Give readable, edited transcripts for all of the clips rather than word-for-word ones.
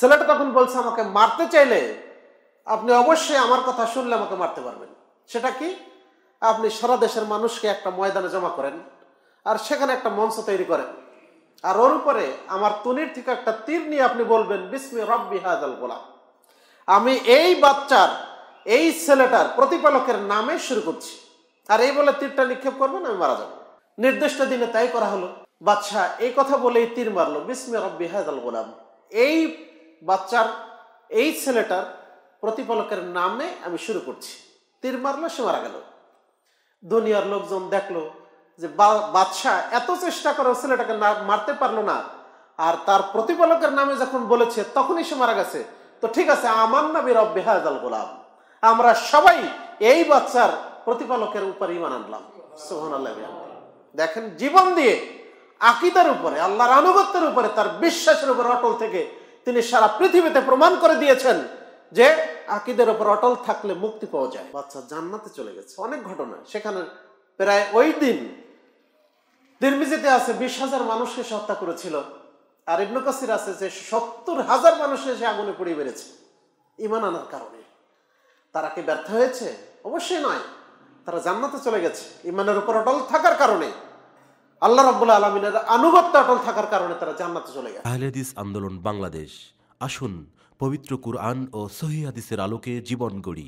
ছেলেটা তখন বলছে, আমাকে মারতে চাইলে আপনি অবশ্যই আমার কথা শুনলে আমাকে মারতে পারবেন। সেটা কি? আপনি সারা দেশের মানুষকে একটা ময়দানে জমা করেন, আর সেখানে একটা মঞ্চ তৈরি করেন, আর ওর উপরে আমার তুনির থেকে একটা তীর নিয়ে আপনি বলবেন, বিসমি রব্বি হাযাল গোলাম, আমি এই বাচ্চার, এই ছেলেটার প্রতিপালকের নামে শুরু করছি, আর এই বলে তীরটা নিক্ষেপ করবেন, আমি মারা যাব। নির্দিষ্ট দিনে তাই করা হলো। বাচ্চা এই কথা বলেই তীর মারলো, বিসমি রব্বি হাযাল গোলাম, এই বাচ্চার, এই ছেলেটার প্রতিপালকের নামে আমি শুরু করছি। তীর মারলো, সে মারা গেল। দুনিয়ার লোকজন দেখলো যে বাদশা এত চেষ্টা করে ছেলেটাকে মারতে পারলো না, আর তার প্রতিপালকের নামে যখন বলেছে তখনই সে মারা গেছে। তো ঠিক আছে, আমার নবী রব্বি হাযাল গোলাম, আমরা সবাই এই বাচ্চার প্রতিপালকের উপর ঈমান আনলাম। সুবহানাল্লাহ। দেখেন, জীবন দিয়ে আকীদার উপরে, আল্লাহর আনুগত্যের উপরে, তার বিশ্বাসের উপর অটল থেকে তিনি সারা পৃথিবীতে প্রমাণ করে দিয়েছেন যে আকীদার উপর অটল থাকলে মুক্তি পাওয়া যায়। বাচ্চা জান্নাতে চলে গেছে। অনেক ঘটনা সেখানে। প্রায় ওই দিন তিরমিজিতে আছে 20,000 মানুষকে সে হত্যা করেছিল, আর ইবনে কাসির আছে যে 70,000 মানুষকে সে আগুনে পুড়িয়ে মেরেছে ঈমান আনার কারণে। তারা কি ব্যর্থ হয়েছে? অবশ্যই নয়। তারা জান্নাতে চলে গেছে ঈমানের উপর অটল থাকার কারণে, আল্লাহ রাব্বুল আলামিনের আনুগত্য অটল থাকার কারণে তারা জান্নাতে চলে গেছে। আহলে হাদিস আন্দোলন বাংলাদেশ, আসুন পবিত্র কুরআন ও সহিহ হাদিসের আলোকে জীবন গড়ি।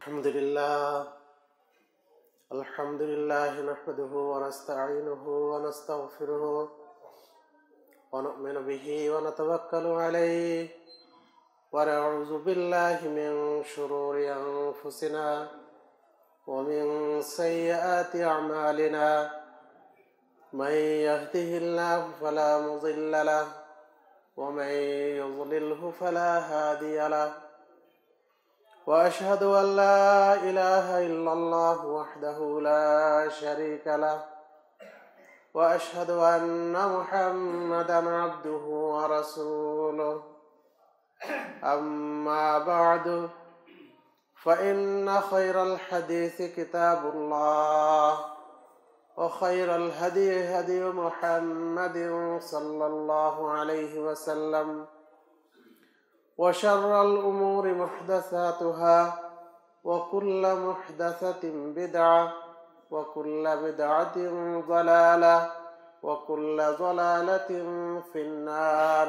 আলহামদুলিল্লাহ নাহমাদুহু ওয়া নাস্তাঈনুহু ওয়া নাস্তাগফিরুহু ওয়া নু'মিনু বিহি ওয়া নাতাওয়াক্কালু আলাইহি ওয়া নাউযু বিল্লাহি মিন শুরুরি আনফুসিনা ওয়া মিন সাইয়্যাতি আমালিনা। মান ইয়াহদিহিল্লাহু ফালা মুযিল্লা লাহু ওয়া মান ইউদ্লিলহু ফালা হাদিয়া লাহু। وأشهد أن لا إله إلا الله وحده لا شريك له وأشهد أن محمدا عبده ورسوله. أما بعد، فإن خير الحديث كتاب الله، وخير الهدي هدي محمد صلى الله عليه وسلم، وشر الأمور محدثاتها، وكل محدثة بدعة، وكل بدعة ضلالة، وكل ضلالة في النار.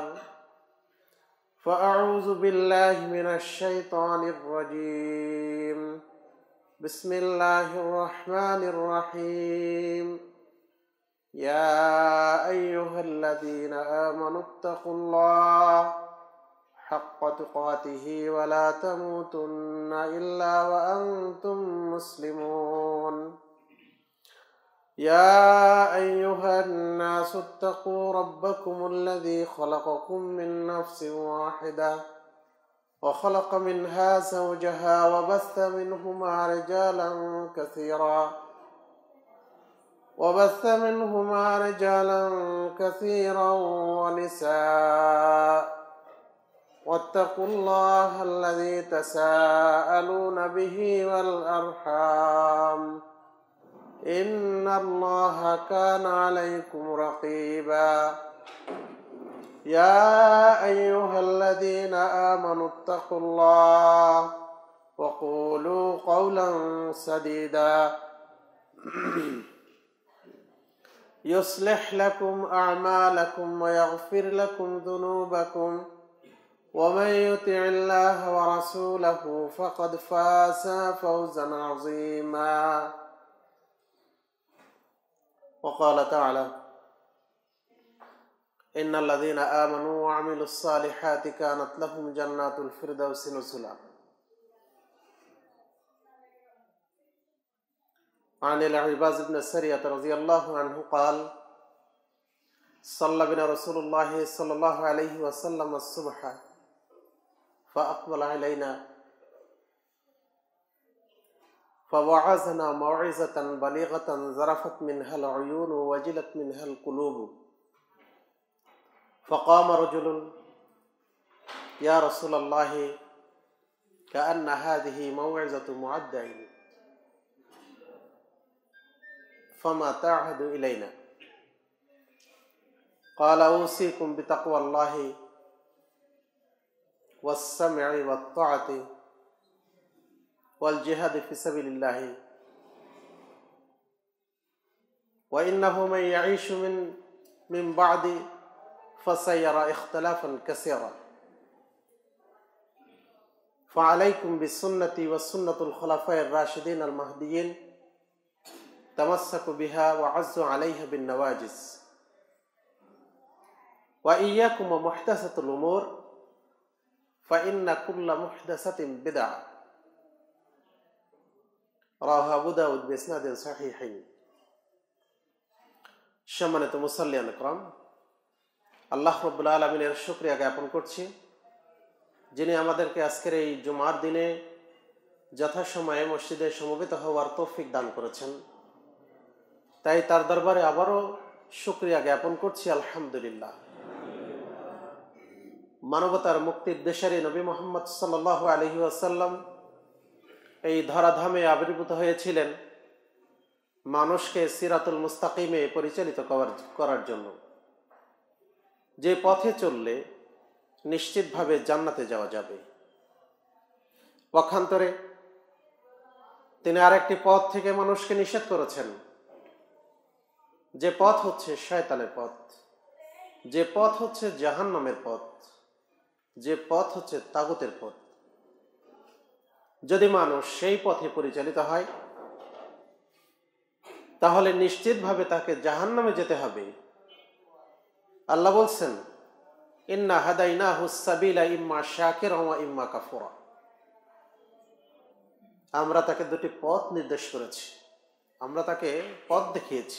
فأعوذ بالله من الشيطان الرجيم. بسم الله الرحمن الرحيم. يا أيها الذين آمنوا اتقوا الله حق تقاته ولا تموتن إلا وأنتم مسلمون. يا أيها الناس اتقوا ربكم الذي خلقكم من نفس واحدة وخلق منها زوجها وبث منهما رجالا كثيرا ونساء. واتقوا الله الذي تساءلون به والأرحام، إن الله كان عليكم رقيبا. يا أيها الذين آمنوا اتقوا الله وقولوا قولا سديدا يصلح لكم أعمالكم ويغفر لكم ذنوبكم، ومن يطع الله ورسوله فقد فاز فوزا عظيما. وقال تعالى: إن الذين آمنوا وعملوا الصالحات كانت لهم جنات الفردوس نزلا. عن العباس بن سرية رضي الله عنه قال: صلى بنا رسول الله صلى الله عليه وسلم الصبح فأقبل علينا فوعظنا موعظة بليغة ذرفت منها العيون ووجلت منها القلوب. فقام رجل: يا رسول الله، كأن هذه موعظة مودع، فما تعهد إلينا؟ قال: أوصيكم بتقوى الله والسمع والطاعة والجهاد في سبيل الله وإنه من يعيش من بعد فسيرى اختلافا كثيرا فعليكم بسنتي وسنة الخلفاء الراشدين المهديين تمسكوا بها وعزوا عليها بالنواجذ وإياكم ومحدثة الأمور فإن كل محدثة بدعة رواه أبو داود بإسناد صحيح সম্মানিত মুসাল্লিয়ান ইকরাম, আল্লাহ রাব্বুল আলামিনের শুকরিয়া জ্ঞাপন করছি যিনি আমাদেরকে আজকের এই জুমার দিনে যথাসময়ে মসজিদে সমবেত হওয়ার তৌফিক দান করেছেন। তাই তার দরবারে আবারও শুকরিয়া জ্ঞাপন করছি আলহামদুলিল্লাহ। মানবতার মুক্তির দেশের নবী মুহাম্মদ সাল্লাল্লাহু আলাইহি ওয়াসাল্লাম এই ধরাধামে আবির্ভূত হয়েছিলেন মানুষকে সিরাতুল মুস্তাকিমে পরিচালিত করার জন্য, যে পথে চললে নিশ্চিতভাবে জান্নাতে যাওয়া যাবে। পক্ষান্তরে তিনি আরেকটি পথ থেকে মানুষকে নিষেধ করেছেন, যে পথ হচ্ছে শয়তানের পথ, যে পথ হচ্ছে জাহান্নামের পথ, যে পথ হচ্ছে তাগুতের পথ। যদি মানুষ সেই পথে পরিচালিত হয় তাহলে নিশ্চিতভাবে তাকে জাহান্নামে যেতে হবে। আল্লাহ বলছেন, ইন্না হাদাইনাহুস সাবিলা ইম্মা শাকিরা ওয়া ইম্মা কাফুরা। আমরা তাকে দুটি পথ নির্দেশ করেছি, আমরা তাকে পথ দেখিয়েছি।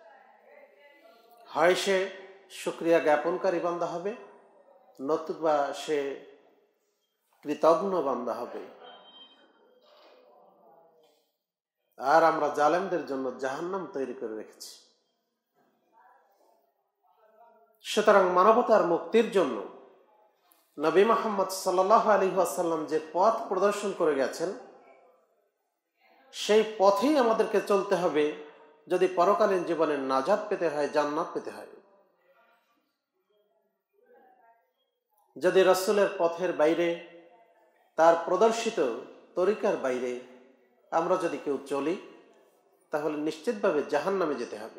হয় সে শুকরিয়া জ্ঞাপনকারী বান্দা হবে, নতুবা সে কৃতজ্ঞ বান্দা হবে। আর আমরা জালেমদের জন্য জাহান্নাম তৈরি করে রেখেছি। সুতরাং মানবতার মুক্তির জন্য নবী মুহাম্মদ সাল্লাল্লাহু আলাইহি ওয়াসাল্লাম যে পথ প্রদর্শন করে গেছেন, সেই পথেই আমাদেরকে চলতে হবে যদি পরকালীন জীবনে নাজাত পেতে হয়, জান্নাত পেতে হয়। যদি রাসূলের পথের বাইরে, তার প্রদর্শিত তরিকার বাইরে আমরা যদি কেউ চলি তাহলে নিশ্চিতভাবে জাহান্নামে যেতে হবে।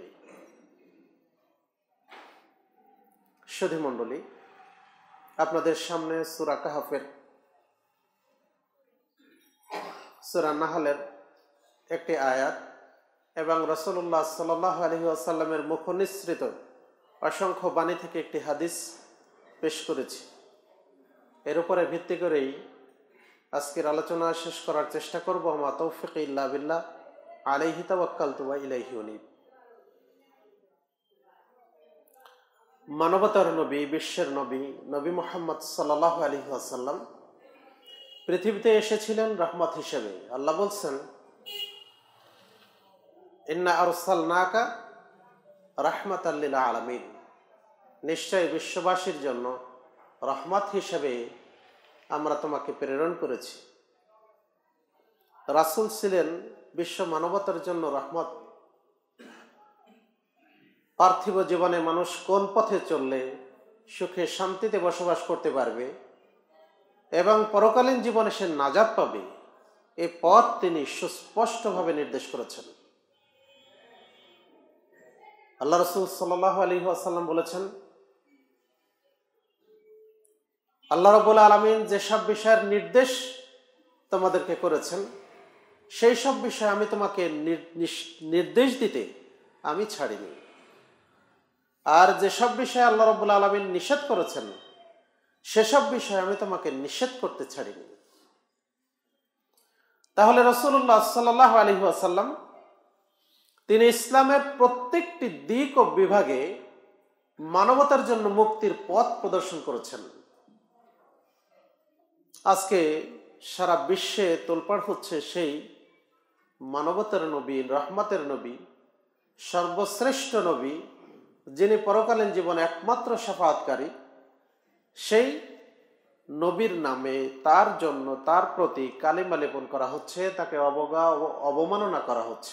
সুধী মণ্ডলী, আপনাদের সামনে সূরা কাহফের সূরা নাহলের একটি আয়াত এবং রাসূলুল্লাহ সাল্লাল্লাহু আলাইহি ওয়াসাল্লামের মুখ নিঃসৃত অসংখ্য বাণী থেকে একটি হাদিস পেশ করেছি। এর উপরে ভিত্তি করেই আজকের আলোচনা শেষ করার চেষ্টা করব। আমা তৌফিক ইল্লা বিল্লাহ, আলাইহি তাওয়াক্কালতু ওয়া ইলাইহি উনীব। মানবতার নবী, বিশ্বের নবী, নবী মুহাম্মদ সাল্লাল্লাহু আলাইহি ওয়াসাল্লাম পৃথিবীতে এসেছিলেন রহমত হিসেবে। আল্লাহ বলছেন, ইন্না আরসালনাকা রাহমাতাল লিল আলামিন। নিশ্চয় বিশ্ববাসীর জন্য রহমত হিসেবে আমরা তোমাকে প্রেরণ করেছি। রাসূল ছিলেন বিশ্ব মানবতার জন্য রহমত। পার্থিব জীবনে মানুষ কোন পথে চললে সুখে শান্তিতে বসবাস করতে পারবে এবং পরকালীন জীবনে সে নাজাত পাবে, এই পথ তিনি সুস্পষ্টভাবে নির্দেশ করেছেন। আল্লাহ রাসূল সাল্লাল্লাহু আলাইহি ওয়াসাল্লাম বলেছেন, আল্লাহ রাব্বুল আলামিন যেসব বিষয়ের নির্দেশ তোমাদেরকে করেছেন, সেই সব বিষয়ে আমি তোমাকে নির্দেশ দিতে আমি ছাড়িনি। আর যেসব বিষয়ে আল্লাহ রাব্বুল আলামিন নিষেধ করেছেন, সেসব বিষয়ে আমি তোমাকে নিষেধ করতে ছাড়িনি। তাহলে রাসূলুল্লাহ সাল্লাল্লাহু আলাইহি ওয়াসাল্লাম তিনি ইসলামের প্রত্যেকটি দিক ও বিভাগে মানবতার জন্য মুক্তির পথ প্রদর্শন করেছেন। আজকে সারা বিশ্বে তোলপাড় হচ্ছে সেই মানবতার নবী, রহমতের নবী, সর্বশ্রেষ্ঠ নবী, যিনি পরকালীন জীবনে একমাত্র শাফাআতকারী, সেই নবীর নামে তার জন্য তার প্রতি কালিমা লেপন করা হচ্ছে, তাকে অবজ্ঞা ও অবমাননা করা হচ্ছে।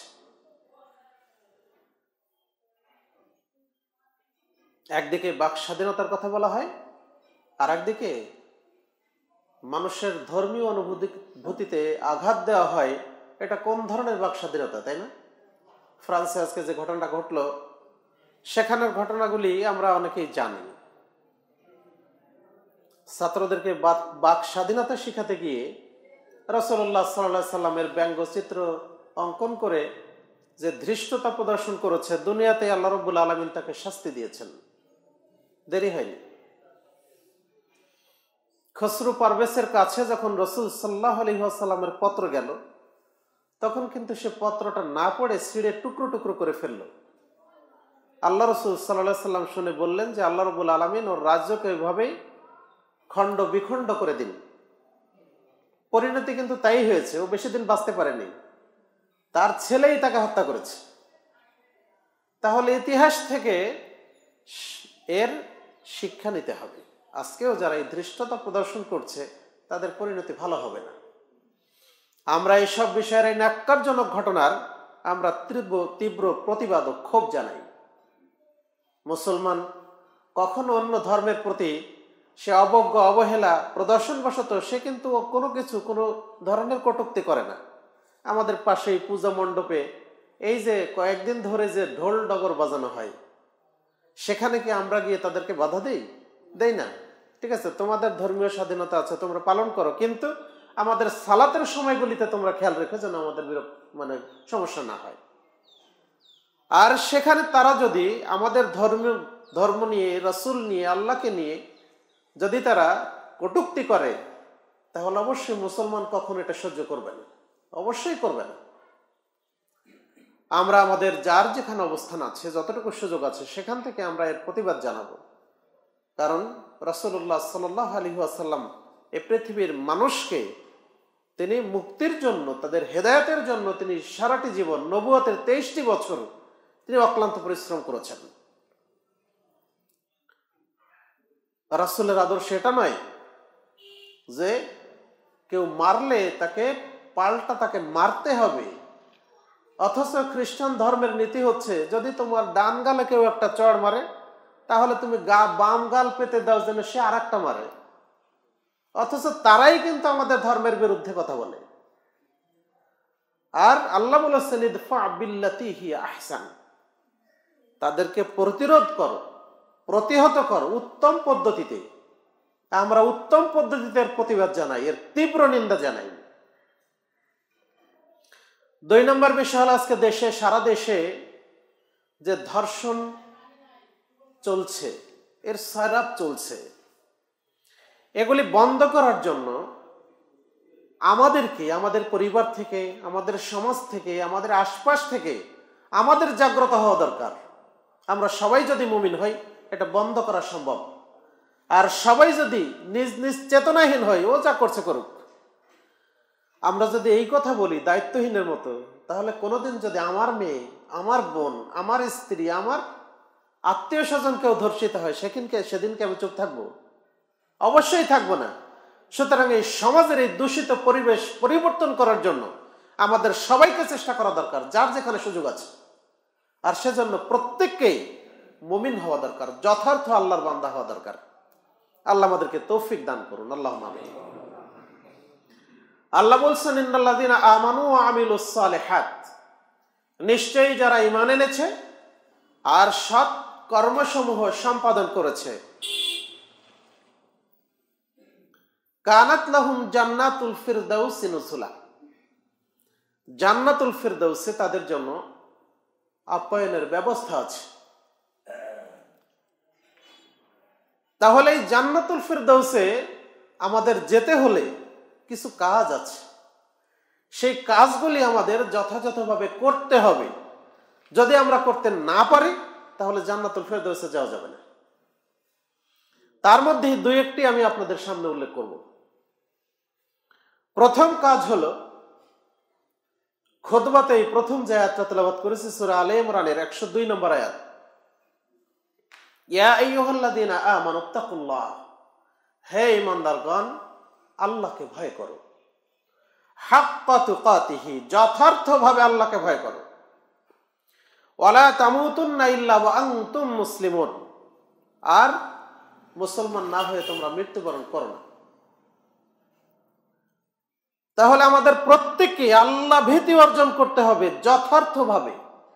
একদিকে বাক স্বাধীনতার কথা বলা হয়, আর একদিকে মানুষের ধর্মীয় অনুভূতিতে আঘাত দেওয়া হয়, এটা কোন ধরনের বাক স্বাধীনতা, তাই না? ফ্রান্সে আজকে যে ঘটনাটা ঘটলো, সেখানের ঘটনাগুলি আমরা অনেকেই জানি। ছাত্রদেরকে বাক স্বাধীনতা শিখাতে গিয়ে রাসূলুল্লাহ সাল্লাল্লাহু আলাইহি সাল্লামের ব্যঙ্গচিত্র অঙ্কন করে যে ধৃষ্টতা প্রদর্শন করেছে, দুনিয়াতে আল্লাহ রাব্বুল আলামিন তাকে শাস্তি দিয়েছেন। দেরি হয়নি। খসরু পারভেজের কাছে যখন রাসূল সাল্লাল্লাহু আলাইহি ওয়াসাল্লামের পত্র গেল, তখন কিন্তু সে পত্রটা না পড়ে ছিঁড়ে টুকরো টুকরো করে ফেলল। আল্লাহ রাসূল সাল্লাল্লাহু আলাইহি সাল্লাম শুনে বললেন যে আল্লাহ রাব্বুল আলামিন ওর রাজ্যকে এভাবেই খণ্ড বিখণ্ড করে দিন। পরিণতি কিন্তু তাই হয়েছে, ও বেশি দিন বাঁচতে পারেনি, তার ছেলেই তাকে হত্যা করেছে। তাহলে ইতিহাস থেকে এর শিক্ষা নিতে হবে। আজকেও যারা এই ধৃষ্টতা প্রদর্শন করছে, তাদের পরিণতি ভালো হবে না। আমরা এইসব বিষয়ের এই ন্যাক্কারজনক ঘটনার আমরা তীব্র প্রতিবাদ ও ক্ষোভ জানাই। মুসলমান কখনো অন্য ধর্মের প্রতি সে অবজ্ঞা অবহেলা প্রদর্শনবশত সে কিন্তু কোনো ধরনের কটূক্তি করে না। আমাদের পাশেই পূজা মণ্ডপে এই যে কয়েকদিন ধরে যে ঢোল ডগর বাজানো হয়, সেখানে কি আমরা গিয়ে তাদেরকে বাধা দেই না? ঠিক আছে, তোমাদের ধর্মীয় স্বাধীনতা আছে, তোমরা পালন করো, কিন্তু আমাদের সালাতের সময়গুলিতে তোমরা খেয়াল রেখো যেন আমাদের সমস্যা না হয়। আর সেখানে তারা যদি আমাদের ধর্ম নিয়ে, রাসূল নিয়ে, আল্লাহকে নিয়ে যদি তারা কটূক্তি করে, তাহলে অবশ্যই মুসলমান কখনো এটা সহ্য করবে না, অবশ্যই করবে না। আমরা আমাদের যার যেখানে অবস্থান আছে, যতটুকু সুযোগ আছে, সেখান থেকে আমরা এর প্রতিবাদ জানাবো। কারণ রাসূলুল্লাহ সাল্লাল্লাহু আলাইহি ওয়াসাল্লাম এই পৃথিবীর মানুষকে তিনি মুক্তির জন্য, তাদের হেদায়েতের জন্য তিনি সারাটি জীবন, নবুয়তের 23টি বছর তিনি অক্লান্ত পরিশ্রম করেছেন। রাসূলের আদর্শ এটা নয় যে কেউ মারলে তাকে পাল্টা তাকে মারতে হবে। অথচ খ্রিস্টান ধর্মের নীতি হচ্ছে, যদি তোমার ডান গালে কেউ একটা চড় মারে, তাহলে তুমি বাম গাল পেতে দাও যেন সে আর একটা মারে। অথচ তারাই কিন্তু আমাদের ধর্মের বিরুদ্ধে কথা বলে। আর আল্লাহ বলেছেন ইদফা বিল্লাতি হিয়া আহসান, তাদেরকে প্রতিরোধ করো, প্রতিহত করো উত্তম পদ্ধতিতে। আমরা উত্তম পদ্ধতিতে এর প্রতিবাদ জানাই, এর তীব্র নিন্দা জানাই। 2 নম্বর বিষয় হলো, আজকে দেশে, সারা দেশে যে ধর্ষণ চলছে, এর সয়রাপ চলছে, এগুলি বন্ধ করার জন্য আমাদেরকে, আমাদের পরিবার থেকে, আমাদের সমাজ থেকে, আমাদের আশপাশ থেকে আমাদের জাগ্রত হওয়া দরকার। আমরা সবাই যদি মুমিন হই, এটা বন্ধ করা সম্ভব। আর সবাই যদি নিজ নিজ চেতনাহীন হয়, ও যা করছে করুক, আমরা যদি এই কথা বলি দায়িত্বহীনের মতো, তাহলে কোনোদিন যদি আমার মেয়ে, আমার বোন, আমার স্ত্রী, আমার আত্মীয় স্বজন কেউ ধর্ষিত হয়, সেদিনকে আমি চুপ থাকবো? অবশ্যই থাকবো না। সুতরাং এই সমাজের এই দূষিত পরিবেশ পরিবর্তন করার জন্য আমাদের সবাইকে চেষ্টা করা দরকার, যার যেখানে সুযোগ আছে। আর সেজন্য প্রত্যেককেই মুমিন হওয়া দরকার, যথার্থ আল্লাহর বান্দা হওয়া দরকার। আল্লাহ আমাদেরকে তৌফিক দান করুন, আল্লাহুম্মা আমিন। আল্লাহ বলছেন ইন্নাল্লাযীনা আমানু ওয়া আমিলুস সালিহাত, নিশ্চয়ই যারা ঈমান এনেছে আর সৎ কর্মসমূহ সম্পাদন করেছে, কানাত লাহুম জান্নাতুল ফিরদাউসি নুজুলা, জান্নাতুল ফিরদাউসে তাদের জন্য আপ্যায়নের ব্যবস্থা আছে। তাহলে এই জান্নাতুল ফিরদাউসে আমাদের যেতে হলে কিছু কাজ আছে, সেই কাজগুলি আমাদের যথাযথভাবে করতে হবে। যদি আমরা করতে না পারি, তাহলে জান্নাতুল ফিরদাউসে যাওয়া যাবে না। তার মধ্যে 2-1টি আমি আপনাদের সামনে উল্লেখ করব। প্রথম কাজ হলো, খুতবাতে এই প্রথম যে আয়াতটা তেলাওয়াত করেছি সূরা আলে ইমরানের 102 নম্বর আয়াত, ইয়া আইয়ুহাল্লাযীনা আমানুত্তাকুল্লাহ, হে ঈমানদারগণ, আল্লাহকে ভয় করো, হাক্কা তুকাতিহি, যথার্থভাবে আল্লাহকে ভয় করো, ওয়ালা তামুতুন্না ইল্লা ওয়া আনতুম মুসলিমুন, আর মুসলমান না হয়ে তোমরা মৃত্যুবরণ করো না। তাহলে আমাদের প্রত্যেককে আল্লাহ ভীতি অর্জন করতে হবে যথার্থভাবে।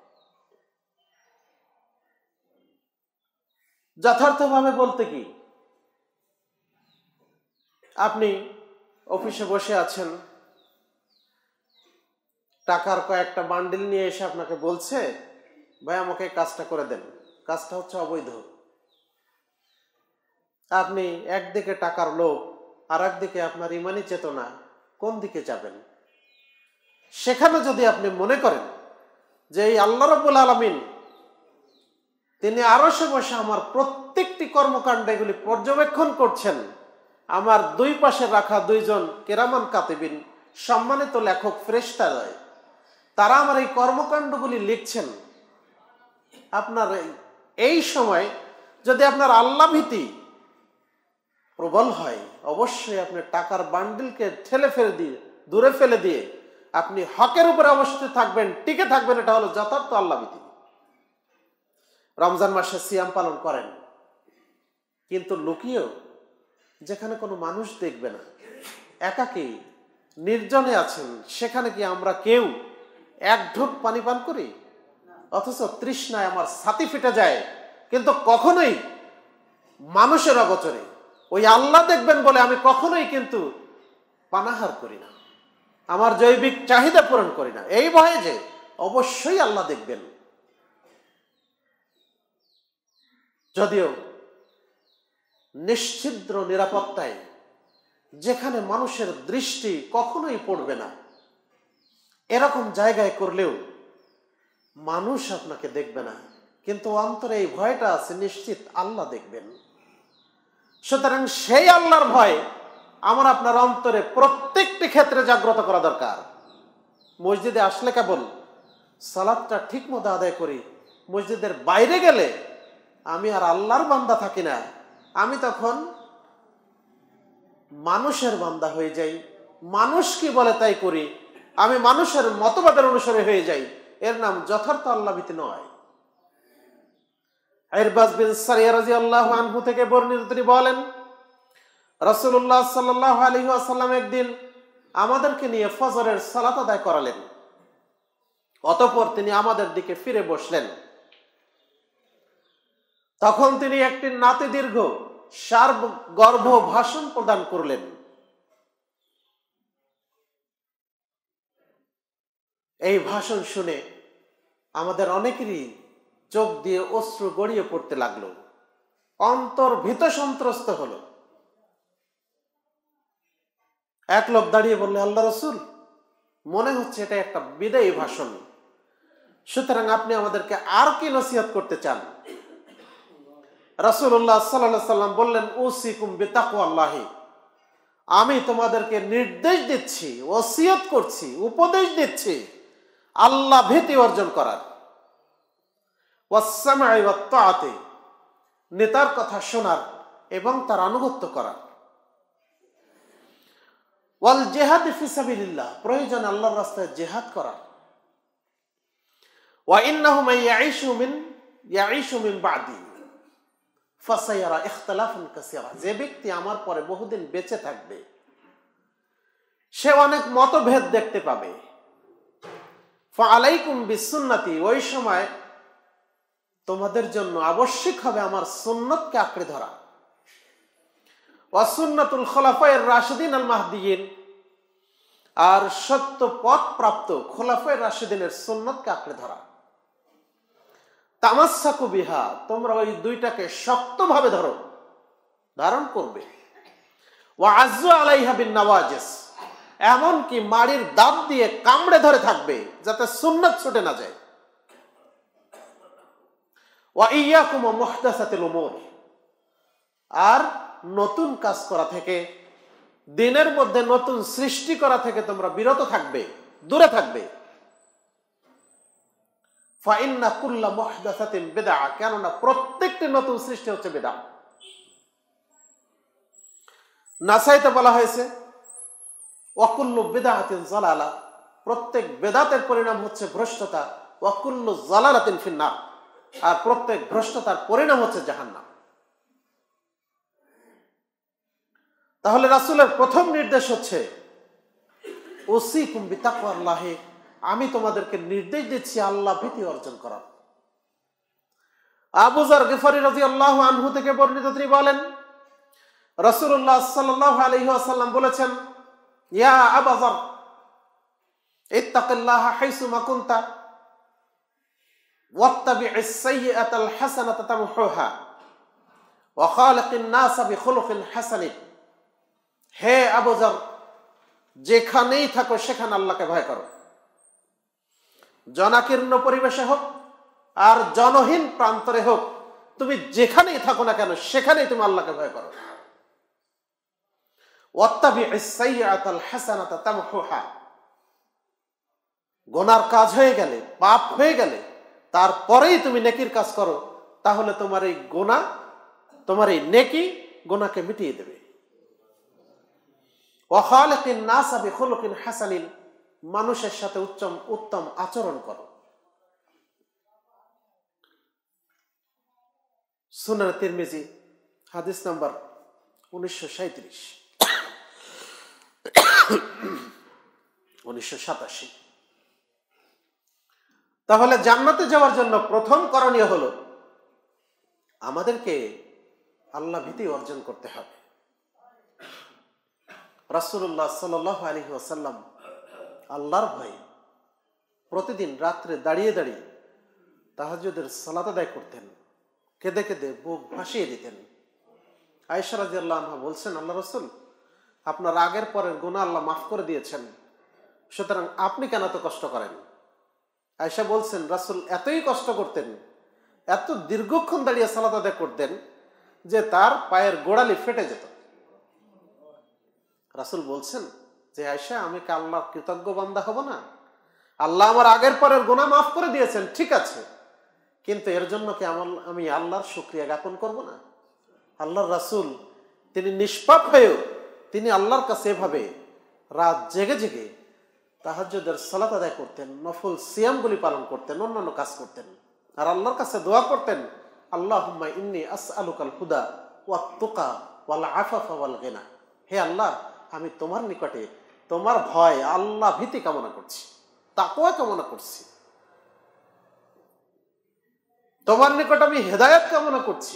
যথার্থভাবে বলতে কি, আপনি অফিসে বসে আছেন, টাকার কয়েকটা বান্ডিল নিয়ে এসে আপনাকে বলছে, ভাই আমাকে কাজটা করে দেন, কাজটা হচ্ছে অবৈধ। আপনি একদিকে টাকার লোভ, আর একদিকে আপনার ইমানি চেতনা, কোন দিকে যাবেন? সেখানে যদি আপনি মনে করেন যে এই আল্লাহ রাব্বুল আলামিন তিনি আরশে বসে আমার প্রত্যেকটি কর্মকাণ্ড এগুলি পর্যবেক্ষণ করছেন, আমার দুই পাশে রাখা দুইজন কিরামান কাতিবিন সম্মানিত লেখক ফেরেশতারা, তারা আমার এই কর্মকাণ্ডগুলি লিখছেন, আপনার এই সময় যদি আপনার আল্লাহ ভীতি প্রবল হয়, অবশ্যই আপনি টাকার বান্ডিলকে দূরে ফেলে দিয়ে আপনি হকের উপরে অবশ্যই থাকবেন, টিকে থাকবেন। এটা হলো যথার্থ আল্লাহ ভীতি। রমজান মাসে সিয়াম পালন করেন, কিন্তু লুকিয়েও, যেখানে কোনো মানুষ দেখবে না, একাকী নির্জনে আছেন, সেখানে কি আমরা কেউ এক ঢোক পানি পান করি? অথচ তৃষ্ণায় আমার ছাতি ফেটে যায়, কিন্তু কখনোই মানুষের অগোচরে, ওই আল্লাহ দেখবেন বলে আমি কখনোই কিন্তু পানাহার করি না, আমার জৈবিক চাহিদা পূরণ করি না, এই ভয়ে যে অবশ্যই আল্লাহ দেখবেন। যদিও নিশ্ছিদ্র নিরাপত্তায়, যেখানে মানুষের দৃষ্টি কখনোই পড়বে না, এরকম জায়গায় করলেও মানুষ আপনাকে দেখবে না, কিন্তু অন্তরে এই ভয়টা আছে, নিশ্চিত আল্লাহ দেখবেন। সুতরাং সেই আল্লাহর ভয় আমার আপনার অন্তরে প্রত্যেকটি ক্ষেত্রে জাগ্রত করা দরকার। মসজিদে আসলে কেবল সালাতটা ঠিক মতো আদায় করি, মসজিদের বাইরে গেলে আমি আর আল্লাহর বান্দা থাকি না, আমি তখন মানুষের বান্দা হয়ে যাই, মানুষ কি বলে তাই করি, আমি মানুষের মতবাদের অনুসারী হয়ে যাই। এর নাম যথার্থ আল্লাহভীতি নয়। ইরবাজ বিন সারিয়া রাদিয়াল্লাহু আনহু থেকে বর্ণিত, তিনি বলেন, রাসূলুল্লাহ সাল্লাল্লাহু আলাইহি ওয়াসাল্লাম একদিন আমাদেরকে নিয়ে ফজরের সালাত আদায় করালেন। অতঃপর তিনি আমাদের দিকে ফিরে বসলেন। তখন তিনি একটি নাতি দীর্ঘ সারগর্ভ ভাষণ প্রদান করলেন। এই ভাষণ শুনে আমাদের অনেকেরই চোখ দিয়ে অশ্রু গড়িয়ে পড়তে লাগলো, অন্তর ভীত সন্ত্রস্ত হলো। এক লোক দাঁড়িয়ে বললে, আল্লাহ রাসূল, মনে হচ্ছে এটা একটা বিদায়ী ভাষণ, সুতরাং আপনি আমাদেরকে আর কি নসিহত করতে চান? রাসূলুল্লাহ সাল্লাল্লাহু আলাইহি সাল্লাম বললেন, উসিকুম বিতাকওয়াল্লাহি, আমি তোমাদেরকে নির্দেশ দিচ্ছি, ওসিয়ত করছি, উপদেশ দিচ্ছি আল্লাহ ভীতি অর্জন করার। ওয়াসসামা'i ওয়াত-তাআতি, নেতার কথা শোনার এবং তার আনুগত্য করার। ওয়াল জিহাদ ফি সাবিলিল্লাহ, প্রয়োজন আল্লাহর রাস্তায় জিহাদ করার। ওয়া ইন্নাহু মান ইয়াঈশু মিন বা'দি ফাসায়ারা ইখতিলাফান কাসীরা, যে ব্যক্তি আমার পরে বহুদিন বেঁচে থাকবে সে অনেক মতভেদ দেখতে পাবে। ফাআলাইকুম বিসুন্নতি, ওই সময় তোমাদের জন্য আবশ্যক হবে আমার সুন্নতকে আঁকড়ে ধরা। ওয়া সুন্নাতুল খুলাফায়ে রাশিদিন আল মাহদিয়িন, আর সত্য পথ প্রাপ্ত খুলাফায়ে রাশিদিনের সুন্নতকে আঁকড়ে ধরা। তামাসসাকু বিহা, তোমরা ওই দুইটাকে শক্তভাবে ধরো, ধারণ করবে। ওয়া আযযু আলাইহা বিন নওয়াজিস, এমনকি মাড়ির দাঁত দিয়ে কামড়ে ধরে থাকবে যাতে সুন্নাত ছুটে না যায়। ওয়া ইয়াকুম ওয়া মুহদাসাতিল উমুর, আর নতুন কাজ করা থেকে, দিনের মধ্যে নতুন সৃষ্টি করা থেকে তোমরা বিরত থাকবে, দূরে থাকবে। ফাইন্না কুল্লা মুহদাসাতিন বিদআ, কেননা প্রত্যেকটি নতুন সৃষ্টি হচ্ছে বিদআ। নাসাইতে বলা হয়েছে ওয়া কুল্লু বিদআতিন যালালা, প্রত্যেক বেদাতের পরিণাম হচ্ছে ভ্রষ্টতা। ওয়া কুল্লু যালালাতিন ফিন্নার, আর প্রত্যেক ভ্রষ্টতার পরিণাম হচ্ছে জাহান্নাম। তাহলে রাসূলের প্রথম নির্দেশ হচ্ছে ওসিকুম বিতাকওয়াল্লাহ, আমি তোমাদেরকে নির্দেশ দিচ্ছি আল্লাহ ভীতি অর্জন করার। আবু যার গিফারী রাদিয়াল্লাহু আনহু থেকে বর্ণিত, তিনি বলেন রাসূলুল্লাহ সাল্লাল্লাহু আলাইহি ওয়াসাল্লাম বলেছেন, ইয়া আবু যার ইত্তাকিল্লাহা হাইসুমা কুনতা ওয়াত্তাবি'is সাইয়্যাতাল হাসানাতা তামহুহা ওয়া খালিকিন নাসা বিখুলুকিন হাসানিন। হে আবু যার, যেখানেই থাকো সেখানে আল্লাহকে ভয় করো। জনাকীর্ণ পরিবেশে হোক আর জনহীন প্রান্তরে হোক, তুমি যেখানেই থাকো না কেন সেখানেই তুমি আল্লাহকে ভয় করো। ওয়াত্তাবি'is সাইয়্যাতাল হাসানাতা তামহুহা, গুনার কাজ হয়ে গেলে, পাপ হয়ে গেলে তারপরেই তুমি নেকির কাজ করো, তাহলে তোমার এই গুনাহ, তোমার এই নেকি গুনাহকে মিটিয়ে দেবে। ওয়া খালিকিন নাসা বিখুলুকিন হাসানিন, মানুষের সাথে উত্তম আচরণ করো। সুনান তিরমিজি হাদিস নাম্বার 1937, 1987। তাহলে জান্নাতে যাওয়ার জন্য প্রথম করণীয় হলো আমাদেরকে আল্লাহ ভীতি অর্জন করতে হবে। রাসূলুল্লাহ সাল্লাল্লাহু আলাইহি ওয়াসাল্লাম আল্লাহর ভয়ে প্রতিদিন রাত্রে দাঁড়িয়ে দাঁড়িয়ে তাহাজ্জুদের সালাত আদায় করতেন, কেঁদে কেঁদে বুক ভাসিয়ে দিতেন। আয়েশা রাদিয়াল্লাহু আনহা বলছেন, আল্লাহ রাসূল, আপনার আগের পরের গুনাহ আল্লাহ মাফ করে দিয়েছেন, সুতরাং আপনি কেন এত কষ্ট করেন? আয়েশা বলছেন, রাসূল এতই কষ্ট করতেন, এত দীর্ঘক্ষণ দাঁড়িয়ে সালাত আদায় করতেন যে তার পায়ের গোড়ালি ফেটে যেত। রাসূল বলছেন যে, আয়েশা, আমি কি আল্লাহর কৃতজ্ঞ বান্দা হব না? আল্লাহ আমার আগের পরের গুনাহ মাফ করে দিয়েছেন, ঠিক আছে, কিন্তু এর জন্য কি আমি আল্লাহর শুকরিয়া জ্ঞাপন করব না? আল্লাহর রাসূল তিনি নিষ্পাপ হয়েও তিনি আল্লাহর কাছে এভাবে রাত জেগে জেগে তাহাজ্জুদের সালাত আদায় করতেন, নফল সিয়ামগুলি পালন করতেন, অন্যান্য কাজ করতেন, আর আল্লাহর কাছে দোয়া করতেন, আল্লাহুম্মা ইন্নী আসআলুকাল হুদা ওয়াত তুকা ওয়াল আফাফা ওয়াল গিনা। হে আল্লাহ, আমি তোমার নিকটে তোমার ভয়, আল্লাহ ভীতি কামনা করছি, তাকওয়া কামনা করছি, তোমার নিকট আমি হেদায়েত কামনা করছি,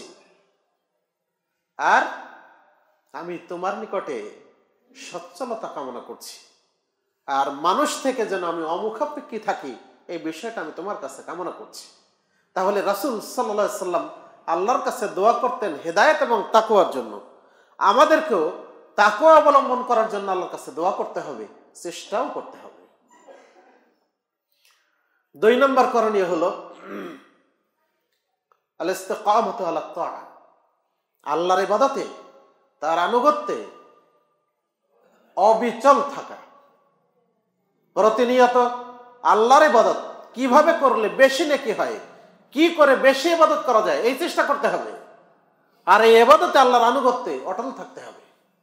আর আমি তোমার নিকটে সচ্ছলতা কামনা করছি, আর মানুষ থেকে যেন আমি অমুখাপেক্ষী থাকি, এই বিষয়টা আমি তোমার কাছে কামনা করছি। তাহলে রাসূল সাল্লাল্লাহু আলাইহি সাল্লাম আল্লাহর কাছে দোয়া করতেন হেদায়েত এবং তাকওয়ার জন্য। আমাদেরকেও তাকওয়া অবলম্বন করার জন্য আল্লাহর কাছে দোয়া করতে হবে, চেষ্টাও করতে হবে। 2 নম্বর করণীয় হলো আল ইস্তিকামাতু আলা তাআ, আল্লাহর ইবাদতে, তার আনুগত্যে অবিচল থাকা। প্রতিনিয়ত আল্লাহর ইবাদত কিভাবে করলে বেশি নেকি হয়, কি করে বেশি ইবাদত করা যায়, এই চেষ্টা করতে হবে। আর এই ইবাদতে, আল্লাহর আনুগত্যে অটল থাকতে হবে।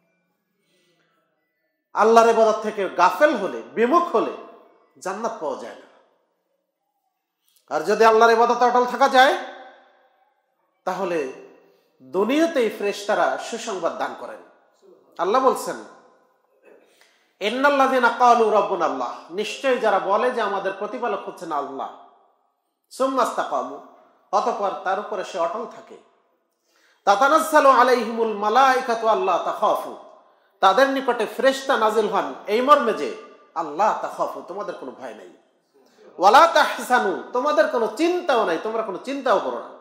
আল্লাহর ইবাদত থেকে গাফেল হলে, বিমুখ হলে জান্নাত পাওয়া যায় না। আর যদি আল্লাহর ইবাদতে অটল থাকা যায়, তাহলে দুনিয়াতেই ফেরেশতারা সুসংবাদ দান করেন। আল্লাহ বলছেন, ইন্নাল্লাযীনা ক্বালু রাব্বুনা আল্লাহ, নিশ্চয়ই যারা বলে যে আমাদের প্রতিপালক হচ্ছেন আল্লাহ, সুম্মা ইসতাকামু, অতঃপর তার উপরে সে অটল থাকে, তাতানাজ্জালু আলাইহিমুল মালাইকাতু আল্লা তাখাফু, তাদের নিকটে ফেরেশতা নাজিল হন এই মর্মে যে আল্লাহ তাখাফু, তোমাদের কোনো ভয় নাই, ওয়ালা তাহসানু, তোমাদের কোনো চিন্তাও নাই, তোমরা কোনো চিন্তাও করো না,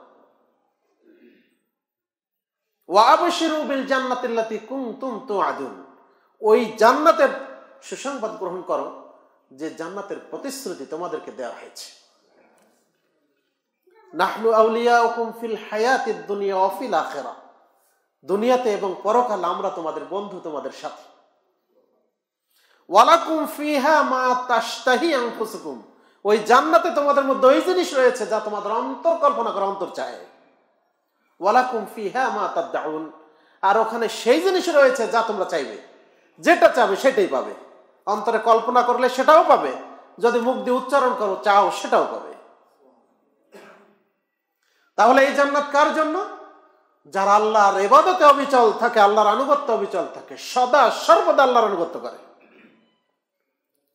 ওয়া আবশিরু বিল জান্নাতিল্লাতী কুনতুম তুআদুন, ওই জান্নাতের সুসংবাদ গ্রহণ করো যে জান্নাতের প্রতিশ্রুতি তোমাদেরকে দেওয়া হয়েছে। নাহনু আউলিয়াউকুম ফিল হায়াতিদ দুনিয়া ওয়া ফিল আখিরাহ, দুনিয়াতে এবং পরকালে আমরা তোমাদের বন্ধু, তোমাদের সাথী। ওয়ালাকুম ফিহা মা তাশতাহি আনফুসুকুম, ওই জান্নাতে তোমাদের মধ্যে ওই জিনিস রয়েছে যা তোমাদের অন্তর কল্পনা করে অন্তর চায়। ওয়ালাকুম ফিহা মা তাদউন, আর ওখানে সেই জিনিস রয়েছে যা তোমরা চাইবে, যেটা চাবে সেটাই পাবে। অন্তরে কল্পনা করলে সেটাও পাবে, যদি মুখ দিয়ে উচ্চারণ করো, চাও, সেটাও পাবে। তাহলে এই জান্নাত কার জন্য? যারা আল্লাহর ইবাদতে অবিচল থাকে, আল্লাহর আনুগত্য অবিচল থাকে, সদা সর্বদা আল্লাহর আনুগত্য করে।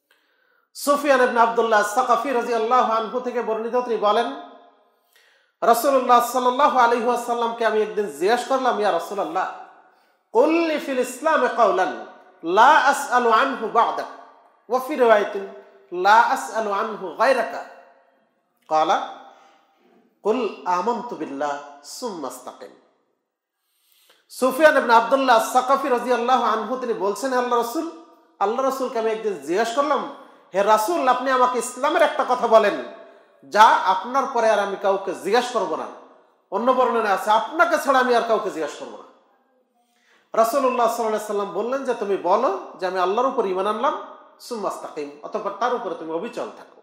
সুফিয়ান ইবনে আব্দুল্লাহ সাকাফি রাদিয়াল্লাহু আনহু থেকে বর্ণিত, তিনি বলেন, রাসূলুল্লাহ সাল্লাল্লাহু আলাইহি ওয়াসাল্লামকে আমি একদিন জিজ্ঞাসা করলাম, ইয়া রাসূলুল্লাহ, কুল লি ফিল ইসলামে কাওলান লা আসআলু আনহু বা'দাক ওয়া ফি রিওয়ায়াতিন লা আসআলু আনহু গায়রাকা। ক্বালা কুল আমানতু বিল্লাহ সুম্মা ইসতাকিম। সুফিয়ান ইবনে আব্দুল্লাহ সাকাফি রাদিয়াল্লাহু আনহু তিনি বলছেন, আল্লাহ রাসূলকে আমি একদিন জিজ্ঞাসা করলাম, হে রাসূল, আপনি আমাকে ইসলামের একটা কথা বলেন যা আপনার পরে আর আমি কাউকে জিজ্ঞাসা করব না। অন্য বর্ণনা আছে, আপনাকে ছাড়া আমি আর কাউকে জিজ্ঞাসা করব না। রাসূলুল্লাহ সাল্লাল্লাহু আলাইহি ওয়াসাল্লাম বললেন যে তুমি বলো যে আমি আল্লাহর উপর ঈমান আনলাম, সুম্মা ইসতাকিম, অতঃপর তার উপরে তুমি অবিচল থাকো।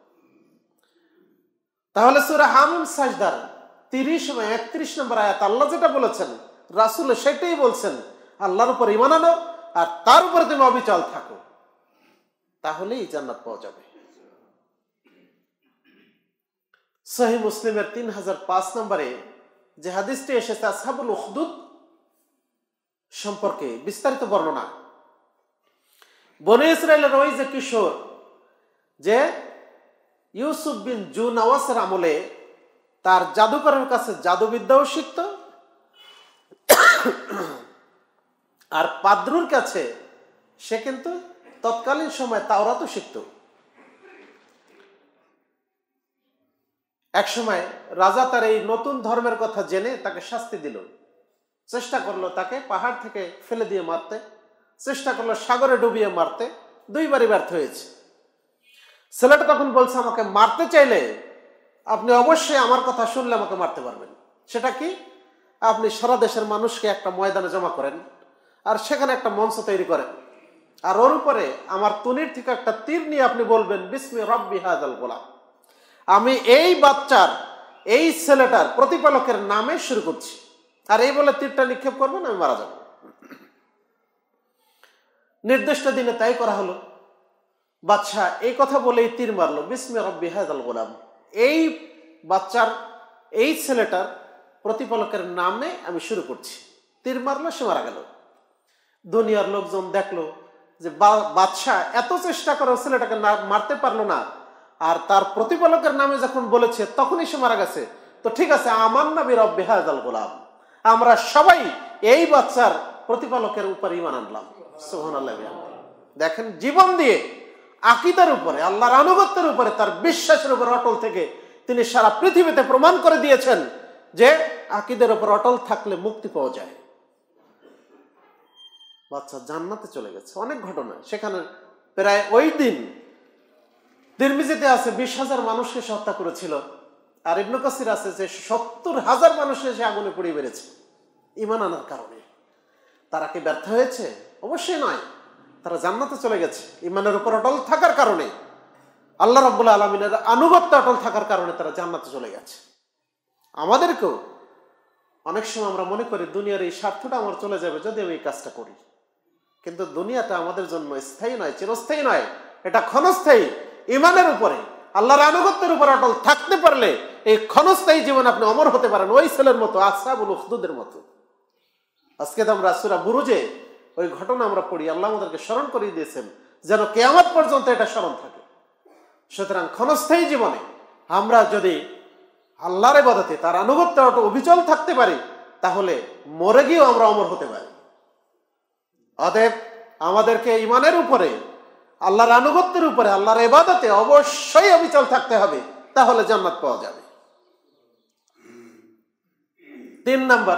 তাহলে সূরা হামিম সাজদার 30 এবং 31 নম্বর আয়াত আল্লাহ যেটা বলেছেন রাসূল সেটাই বলছেন, আল্লাহর উপর ঈমান আনো আর তার উপরে তুমি অবিচল থাকো, তাহলেই জান্নাত পাওয়া যাবে। সহিহ মুসলিমের 3005 নম্বরে যে হাদিসটি এসেছে আসহাবুল উখদুদ সম্পর্কে বিস্তারিত বর্ণনা। বনী ইসরায়েলের ওই যে কিশোর যে ইউসুফ বিন জুনাওয়াসের আমলে তার জাদুকরের কাছে জাদুবিদ্যাও শিখত, আর পাদ্রুর কাছে সে কিন্তু তৎকালীন সময় তাওরাতও শিখত। এক সময় রাজা তার এই নতুন ধর্মের কথা জেনে তাকে শাস্তি দিল, চেষ্টা করলো তাকে পাহাড় থেকে ফেলে দিয়ে মারতে, চেষ্টা করলো সাগরে ডুবিয়ে মারতে, দুইবারই ব্যর্থ হয়েছে। ছেলেটা তখন বলছে, আমাকে মারতে চাইলে আপনি অবশ্যই আমার কথা শুনলে আমাকে মারতে পারবেন। সেটা কি? আপনি সারা দেশের মানুষকে একটা ময়দানে জমা করেন আর সেখানে একটা মঞ্চ তৈরি করেন, আর ওর উপরে আমার তুনির থেকে একটা তীর নিয়ে আপনি বলবেন, বিসমি রব্বি হাযাল গোলাম, আমি এই বাচ্চার, এই ছেলেটার প্রতিপালকের নামে শুরু করছি, আর এই বলে তীরটা নিক্ষেপ করবেন, আমি মারা যাব। নির্দিষ্ট দিনে তাই করা হলো। বাচ্চা এই কথা বলেই তীর মারলো, বিসমি রব্বি হাযাল গোলাম, এই বাচ্চার, এই ছেলেটার প্রতিপালকের নামে আমি শুরু করছি। তীর মারলো, সে মারা গেল। দুনিয়ার লোকজন দেখলো যে বাদশা এত চেষ্টা করে ছেলেটাকে মারতে পারলো না, আর তার প্রতিপালকের নামে যখন বলেছে তখনই সে মারা গেছে। তো ঠিক আছে, আমান্না বিরব্বি হাযাল গোলাম, আমরা সবাই এই বাচ্চার প্রতিপালকের উপর ঈমান আনলাম। সুবহানাল্লাহ। দেখেন, জীবন দিয়ে আকীদার উপরে, আল্লাহর আনুগত্যের উপরে, তার বিশ্বাসের উপর অটল থেকে তিনি সারা পৃথিবীতে প্রমাণ করে দিয়েছেন যে আকীদার উপর অটল থাকলে মুক্তি পাওয়া যায়। বাচ্চা জান্নাতে চলে গেছে। অনেক ঘটনা সেখানে। প্রায় ওই দিন তিরমিজিতে আছে 20,000 মানুষকে সে হত্যা করেছিল, আর ইবনে কাসির আছে যে 70,000 মানুষকে সে আগুনে পুড়িয়ে মেরেছে ঈমান আনার কারণে। তারা কি ব্যর্থ হয়েছে? অবশ্যই নয়, তারা জান্নাতে চলে গেছে ঈমানের উপর অটল থাকার কারণে, আল্লাহ রাব্বুল আলামিনের আনুগত্য অটল থাকার কারণে তারা জান্নাতে চলে গেছে। আমাদেরকেও অনেক সময় আমরা মনে করি দুনিয়ার এই স্বার্থটা আমার চলে যাবে যদি আমি এই কাজটা করি, কিন্তু দুনিয়াটা আমাদের জন্য স্থায়ী নয়, চিরস্থায়ী নয়, এটা ক্ষণস্থায়ী। ঈমানের উপরে, আল্লাহর আনুগত্যের উপর অটল থাকতে পারলে এই ক্ষণস্থায়ী জীবন আপনি অমর হতে পারেন, ওই ছেলের মতো, আসহাবুল উখদুদের মতো। আজকে তো আমরা সূরা বুরুজে ওই ঘটনা আমরা পড়ি, আল্লাহ আমাদেরকে স্মরণ করিয়ে দিয়েছেন যেন কিয়ামত পর্যন্ত এটা স্মরণ থাকে। সুতরাং ক্ষণস্থায়ী জীবনে আমরা যদি আল্লাহর ইবাদতে, তার আনুগত্যে অবিচল থাকতে পারি, তাহলে মরে গিয়েও আমরা অমর হতে পারি। অতএব আমাদেরকে ঈমানের উপরে, আল্লাহর আনুগত্যের উপরে, আল্লাহর ইবাদতে অবশ্যই অবিচল থাকতে হবে, তাহলে জান্নাত পাওয়া যাবে। 3 নাম্বার,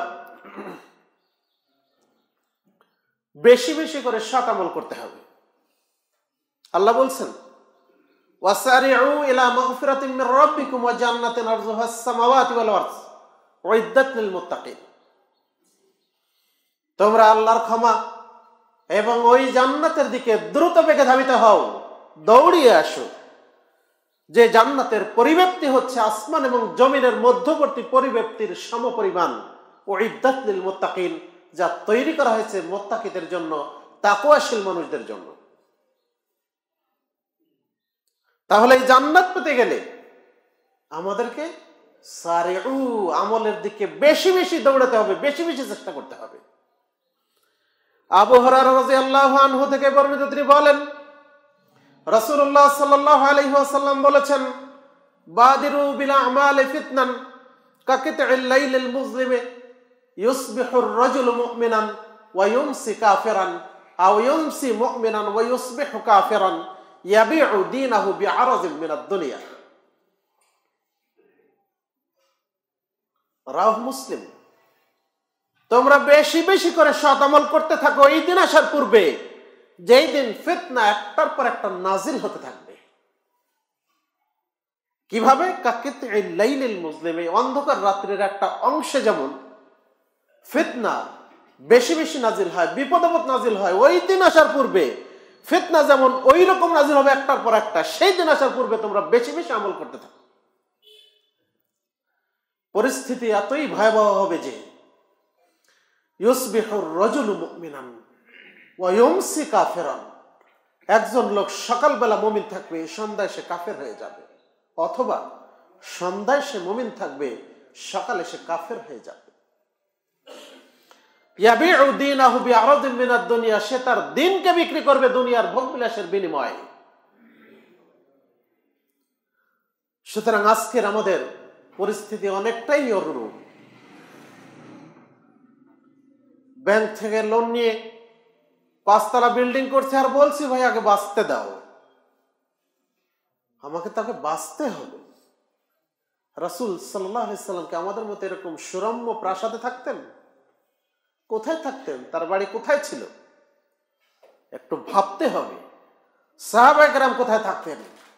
বেশি বেশি করে সৎ আমল করতে হবে। আল্লাহ বলছেন, ওয়াসারিউ ইলা মাগফিরাতিন মির রাব্বিকুম ওয়া জান্নাতিন আরযুহাস সামাওয়াতি ওয়াল আরদ উইদ্দাত লিল মুত্তাকিন। তোমরা আল্লাহর ক্ষমা এবং ওই জান্নাতের দিকে দ্রুত বেগে ধাবিত হও, দৌড়িয়ে আসো, যে জান্নাতের পরিব্যাপ্তি হচ্ছে আসমান এবং জমিনের মধ্যবর্তী পরিব্যাপ্তির সমপরিমাণ, উইদ্দাত লিল মুত্তাকিন, যা তৈরি করা হয়েছে মুত্তাকিদের জন্য, তাকওয়াশীল মানুষদের জন্য। তাহলে এই জান্নাত পেতে গেলে আমাদেরকে সারিউ, আমলের দিকে বেশি বেশি দৌড়াতে হবে, বেশি বেশি চেষ্টা করতে হবে। আবু হুরায়রা রাদিয়াল্লাহু আনহু থেকে বর্ণিত, তিনি বলেন, রাসূলুল্লাহ সাল্লাল্লাহু আলাইহি ওয়াসাল্লাম বলেছেন, বাদিরু বিল আমালি ফিতনান কাকিতইল লাইলিল মুজলিমি ইউসবিহু আর-রাজুলু মুমিনান ওয়া ইউমসি কাফিরান আও ইউমসি মুমিনান ওয়া ইউসবিহু কাফিরান ইয়াবিউ দীনাহু বিআরাযিন মিনাদ দুনিয়া। রাওয়াহ মুসলিম। তোমরা বেশি বেশি করে সৎ আমল করতে থাকো এই দিন আসার পূর্বে, যেই দিন ফিতনা একটার পর একটা নাজিল হতে থাকবে। কিভাবে? কাকিতইল লাইলিল মুজলিমি, অন্ধকার রাত্রির একটা অংশে যেমন ফিতনা বেশি বেশি নাজিল হয়, বিপদ-আপদ নাজিল হয়, ওই দিন আসার পূর্বে ফিতনা যেমন ওই রকম নাজিল হবে একটার পর একটা। সেই দিন আসার পূর্বে তোমরা বেশি বেশি আমল করতে থাকো। পরিস্থিতি এতই ভয়াবহ হবে যে ইউসবিহু আর-রাজুলু মুমিনান ওয়া ইউমসি কাফিরান, একজন লোক সকালবেলা মুমিন থাকবে, সন্ধ্যায় সে কাফের হয়ে যাবে, অথবা সন্ধ্যায় সে মুমিন থাকবে, সকালে সে কাফের হয়ে যাবে। ইয়াবিউ দীনাহু বিআরাযিন মিনাদ দুনিয়া, সে তার দিনকে বিক্রি করবে দুনিয়ার ভোগবিলাসের বিনিময়ে। সুতরাং আজকের আমাদের পরিস্থিতি অনেকটাই অনুরূপ। ব্যাংক থেকে লোন নিয়ে 5 তলা বিল্ডিং করছে, আর বলছি ভাই আগে বাঁচতে দাও, আমাকে তাকে বাঁচতে হবে। রাসূল সাল্লাল্লাহু আলাইহি সাল্লামকে আমাদের মতো এরকম সুরম্য প্রাসাদে থাকতেন? কোথায় থাকতেন? তার বাড়ি কোথায় ছিল? একটু ভাবতে হবে। সাহাবায়ে কেরাম কোথায় থাকতেন?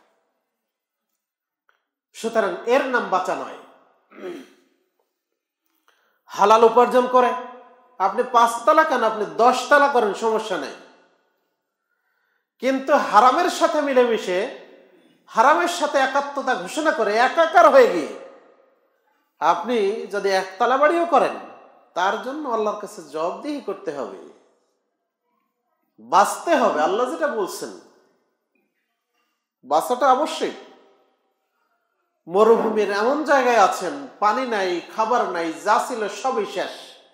সুতরাং এর নাম বাঁচা নয়। হালাল উপার্জন করে আপনি 5 তলা কেন, আপনি 10 তলা করেন, সমস্যা নেই। কিন্তু হারামের সাথে মিলেমিশে, হারামের সাথে একাত্মতা ঘোষণা করে একাকার হয়ে গিয়ে আপনি যদি 1 তলা বাড়িও করেন, তার জন্য আল্লাহর কাছে জবাবদিহি করতে হবে, বাঁচতে হবে। আল্লাহ যেটা বলছেন বাঁচাটা আবশ্যক। মরুভূমির এমন জায়গায় আছেন, পানি নাই, খাবার নাই, যা ছিল সবই শেষ।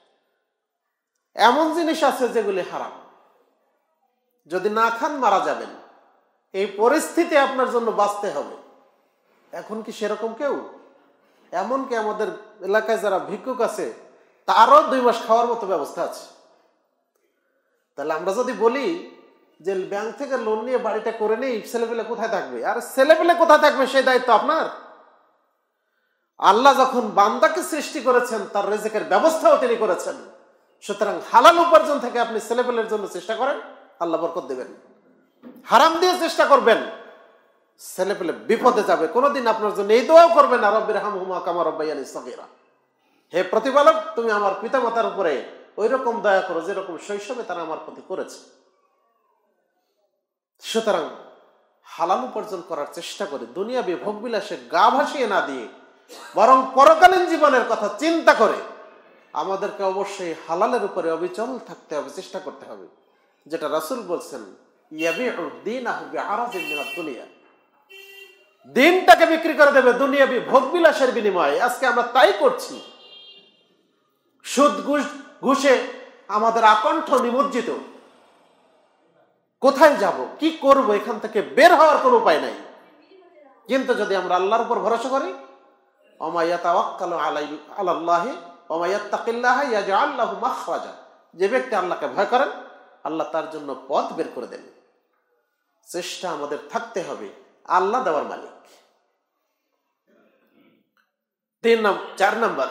এমন জিনিস আছে যেগুলি হারাম, যদি না খান মারা যাবেন। এই পরিস্থিতি আপনার জন্য বাঁচতে হবে। এখন কি সেরকম কেউ? এমনকি আমাদের এলাকায় যারা ভিক্ষুক আছে, তারও 2 মাস খাওয়ার মতো ব্যবস্থা আছে। তাহলে আমরা যদি বলি যে ব্যাংক থেকে লোন নিয়ে বাড়িটা করে নেই, ছেলেপেলে কোথায় থাকবে? আর ছেলেপেলে কোথায় থাকবে সেই দায়িত্ব আপনার। আল্লাহ যখন বান্দাকে সৃষ্টি করেছেন, তার রিজিকের ব্যবস্থাও তিনি করেছেন। সুতরাং হালাল উপার্জন থেকে আপনি ছেলেপেলের জন্য চেষ্টা করেন, আল্লাহ বরকত দেবেন। হারাম দিয়ে চেষ্টা করবেন, ছেলেপেলে বিপদে যাবে। কোনোদিন আপনার জন্য এই দোয়াও করবেন না, রব্বিরহামহুমা কামা রাব্বায়ানি সগীরা, হে প্রতিপালক তুমি আমার পিতামাতার উপরে ওই রকম দয়া করো যেরকম শৈশবে তারা আমার প্রতি করেছে। সুতরাং হালাল উপার্জন করার চেষ্টা করে দুনিয়াবি ভোগবিলাসে গা ভাসিয়ে না দিয়ে, বরং পরকালীন জীবনের কথা চিন্তা করে আমাদেরকে অবশ্যই হালালের উপরে অবিচল থাকতে হবে, চেষ্টা করতে হবে। যেটা রাসূল বলছেন, ইয়াবিউ দীনাহু বিআরাযিন মিনাদ দুনিয়া, দিনটাকে বিক্রি করে দেবে দুনিয়াবি ভোগবিলাসের বিনিময়ে। আজকে আমরা তাই করছি। সুদ ঘুষে আমাদের আকণ্ঠ নিমজ্জিত। কোথায় যাব, কি করব, এখান থেকে বের হওয়ার কোনো উপায় নাই। কিন্তু যদি আমরা আল্লাহর উপর ভরসা করি, ওমা ইয়াতাওয়াক্কালু আলাল্লাহি ওমা ইয়াত্তাকিল্লাহা ইয়াজআল লাহু মাখরাজা, যে ব্যক্তি আল্লাহকে ভয় করেন, আল্লাহ তার জন্য পথ বের করে দেন। চেষ্টা আমাদের থাকতে হবে, আল্লাহ দেওয়ার মালিক। 4 নাম্বার,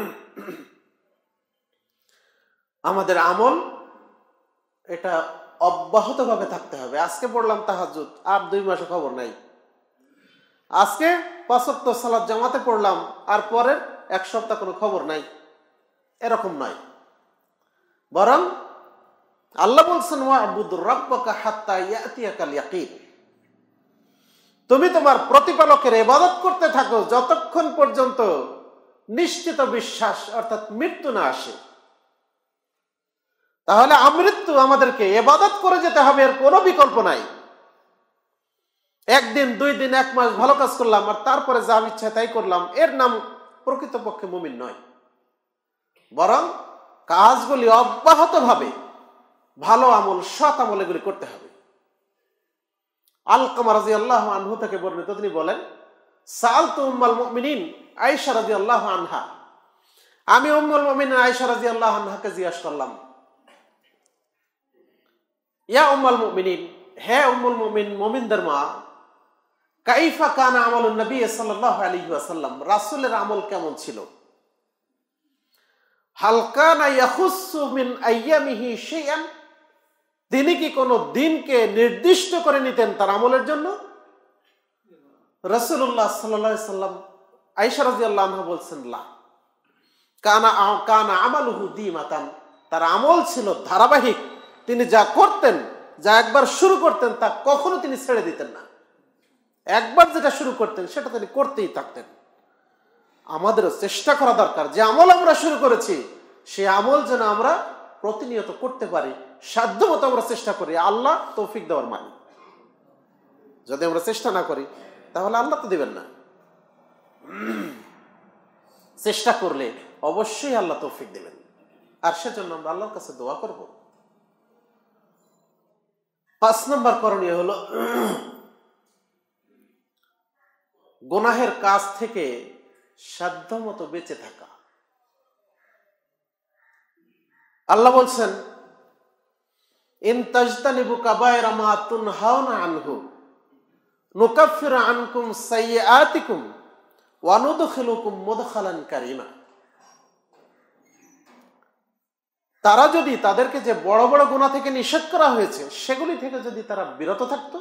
আমাদের আমল এটা অব্যাহতভাবে থাকতে হবে। আজকে পড়লাম তাহাজ্জুদ, আর 2 মাসে খবর নাই। আজকে 5 ওয়াক্ত সালাত জামাতে পড়লাম, আর পরের 1 সপ্তাহ কোনো খবর নাই, এরকম নয়। বরং আল্লাহ বলছেন, ওয়া'বুদ রাব্বাকা হাত্তা ইয়াতিয়াকাল ইয়াকিন, তুমি তোমার প্রতিপালকের ইবাদত করতে থাকো যতক্ষণ পর্যন্ত নিশ্চিত বিশ্বাস অর্থাৎ মৃত্যু না আসে। তাহলে আমৃত্যু আমাদেরকে ইবাদত করে যেতে হবে, এর কোনো বিকল্প নাই। 1 দিন 2 দিন 1 মাস ভালো কাজ করলাম আর তারপরে যা ইচ্ছা তাই করলাম, এর নাম প্রকৃতপক্ষে মুমিন নয়। বরং কাজগুলি অব্যাহতভাবে ভালো আমল, সৎ আমল এগুলি করতে হবে। আলকামা রাদিয়াল্লাহু আনহু থেকে বর্ণিত, তিনি বলেন, সাআলতু উম্মাল মুমিনিন আয়েশা রাদিয়াল্লাহু আনহা, আমি উম্মুল মুমিনিন আয়েশা রাদিয়াল্লাহু আনহাকে জিজ্ঞাসা করলাম, ইয়া উম্মাল মুমিনিন, হে উম্মুল মুমিন, মুমিনদের মা, কাইফা কানা আমালুন নবী সাল্লাল্লাহু আলাইহি ওয়াসাল্লাম, রাসূলের আমল কেমন ছিল? হাল কানা ইয়াখুসসু মিন আইয়ামিহি শাইআন, তিনি কি কোনো দিনকে নির্দিষ্ট করে নিতেন তার আমলের জন্য? রাসূলুল্লাহ সাল্লাল্লাহু আলাইহি সাল্লাম, আয়েশা রাদিয়াল্লাহু আনহা বলছেন, লা কানা আমালুহু দিমাতান, তার আমল ছিল ধারাবাহিক। তিনি যা করতেন, যা একবার শুরু করতেন, তা কখনো তিনি ছেড়ে দিতেন না। একবার যেটা শুরু করতেন সেটা তিনি করতেই থাকতেন। আমাদেরও চেষ্টা করা দরকার, যে আমল আমরা শুরু করেছি সেই আমল যেন আমরা প্রতিনিয়ত করতে পারি, সাধ্যমতো আমরা চেষ্টা করি। আল্লাহ তৌফিক দেওয়ার মালিক। যদি আমরা চেষ্টা না করি তাহলে আল্লাহ তো দিবেন না। চেষ্টা করলে অবশ্যই আল্লাহ তৌফিক দিবেন, আর সেজন্য আমরা আল্লাহর কাছে দোয়া করব। 5 নম্বর করণীয় হলো গুনাহের কাজ থেকে সাধ্যমতো বেঁচে থাকা। আল্লাহ বলছেন, ইন তাজতানিবু কাবায়রা মা তুনহাউনা আনহু নুকাফিরু আনকুম সাইয়্যাতিকুম ওয়া নুদখিলুকুম মুদখালান কারীমা। তারা যদি তাদেরকে যে বড় বড় গুনাহ থেকে নিষেধ করা হয়েছে সেগুলি থেকে যদি তারা বিরত থাকতো,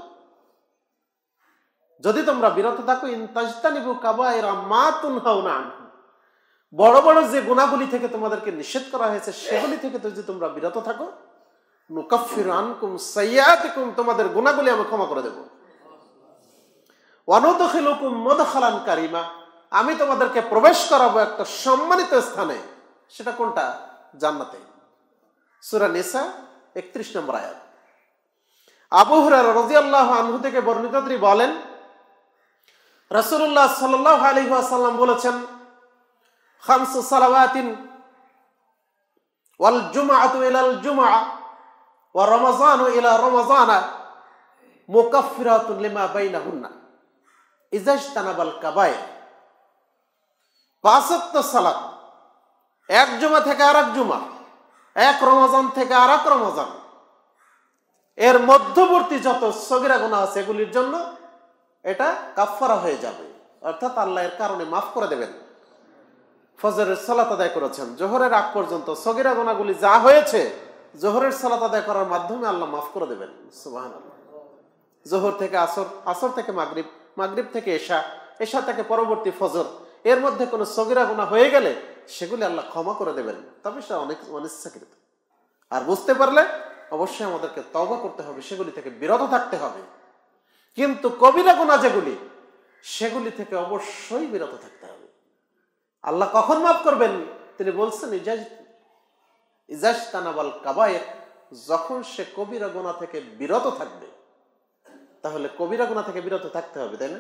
যদি তোমরা বিরত থাকো, ইন তাজতানিবু কাবায়রা মা তুনহাউনা আনহু, বড় বড় যে গুনাহগুলি থেকে তোমাদেরকে নিষেধ করা হয়েছে সেগুলি থেকে যদি তোমরা বিরত থাকো, নুকাফিরু আনকুম সাইয়্যাতিকুম, তোমাদের গুনাহগুলি আমি ক্ষমা করে দেব। ওয়া নুদখিলুকুম মুদখালান কারীমা, আমি তোমাদেরকে প্রবেশ করাবো একটা সম্মানিত স্থানে। সেটা কোনটা? জান্নাতে। সূরা নিসা 31 নম্বর আয়াত। আবু হুরায়রা রাদিয়াল্লাহু আনহু থেকে বর্ণিত, তিনি বলেন, রাসূলুল্লাহ সাল্লাল্লাহু আলাইহি ওয়াসাল্লাম বলেছেন, খামসু সালাওয়াতিন ওয়াল জুমআতু ইলাল জুমআ ওয়া রমাযানু ইলা রমাযানা মুকাফফিরাতুন লিমা বাইনাহুন্না ইজাজতানাবাল কাবায়ের। 5 ওয়াক্ত সালাত, এক জুমা থেকে আরেক জুমা, এক রমজান থেকে আরেক রমজান, এর মধ্যবর্তী যত সগীরা গুনাহ আছে এগুলির জন্য এটা কাফফারা হয়ে যাবে, অর্থাৎ আল্লাহ এর কারণে মাফ করে দেবেন। ফজরের সালাত আদায় করেছেন, জোহরের আগ পর্যন্ত সগীরা গুনাহগুলি যা হয়েছে জোহরের সালাত আদায় করার মাধ্যমে আল্লাহ মাফ করে দেবেন। সুবহানাল্লাহ। জোহর থেকে আসর, আসর থেকে মাগরিব, মাগরিব থেকে এশা, এশা থেকে পরবর্তী ফজর, এর মধ্যে কোনো সগীরা গুনাহ হয়ে গেলে সেগুলি আল্লাহ ক্ষমা করে দেবেন, তবে সেটা অনেক অনিচ্ছাকৃত। আর বুঝতে পারলে অবশ্যই আমাদেরকে তওবা করতে হবে, সেগুলি থেকে বিরত থাকতে হবে। কিন্তু কবিরা গুনাহ যেগুলি, সেগুলি থেকে অবশ্যই বিরত থাকতে হবে। আল্লাহ কখন মাফ করবেন? তিনি বলছেন, ইজাজতানাবাল কাবায়ের, যখন সে কবিরা গুনাহ থেকে বিরত থাকবে। তাহলে কবিরা গুনাহ থেকে বিরত থাকতে হবে, তাই না?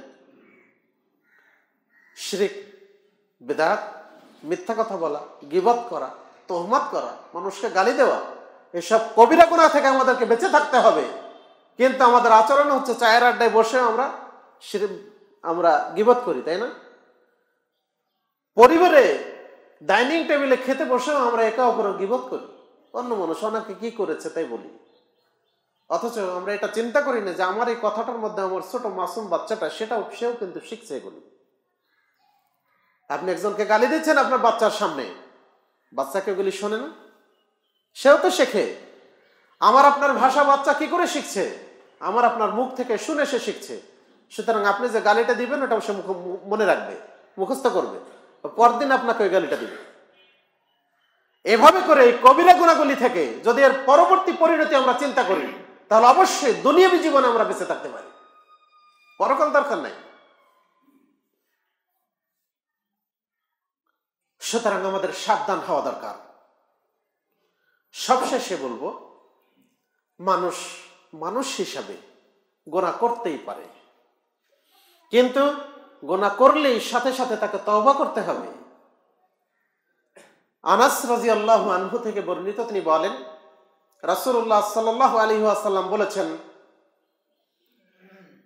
শিরক, বিদআত, মিথ্যা কথা বলা, গীবত করা, তোহমত করা, মানুষকে গালি দেওয়া, এসব কবিরা গুনাহ থেকে আমাদেরকে বেঁচে থাকতে হবে। কিন্তু আমাদের আচরণ হচ্ছে চায়ের আড্ডায় বসে আমরা গীবত করি, তাই না? পরিবারে ডাইনিং টেবিলে খেতে বসেও আমরা একে অপরের গীবত করি, অন্য মানুষ ওনাকে কি করেছে তাই বলি, অথচ আমরা এটা চিন্তা করি না যে আমার এই কথাটার মধ্যে আমার ছোট মাসুম বাচ্চাটা, সেও কিন্তু শিখছে এগুলি। আপনি একজনকে গালি দিচ্ছেন আপনার বাচ্চার সামনে, বাচ্চাকে এগুলি শোনে না, সেও তো শেখে। আমার আপনার ভাষা বাচ্চা কি করে শিখছে? আমার আপনার মুখ থেকে শুনে সে শিখছে। সুতরাং আপনি যে গালিটা দিবেন ওটাও সে মনে রাখবে, মুখস্থ করবে, পরদিন আপনাকে ওই গালিটা দিবে। এভাবে করে এই কবিরা গুনাহগুলি থেকে যদি এর পরবর্তী পরিণতি আমরা চিন্তা করি, তাহলে অবশ্যই দুনিয়াবী জীবনে আমরা বেঁচে থাকতে পারি, পরকাল দরকার নাই। সুতরাং আমাদের সাবধান হওয়া দরকার। সবশেষে বলবো, মানুষ হিসাবে গুনাহ করতেই পারে, কিন্তু গুনাহ করলেই সাথে সাথে তাকে তওবা করতে হবে। আনাস রাদিয়াল্লাহু আনহু থেকে বর্ণিত, তিনি বলেন, রাসূলুল্লাহ সাল্লাল্লাহু আলাইহি ওয়াসাল্লাম বলেছেন,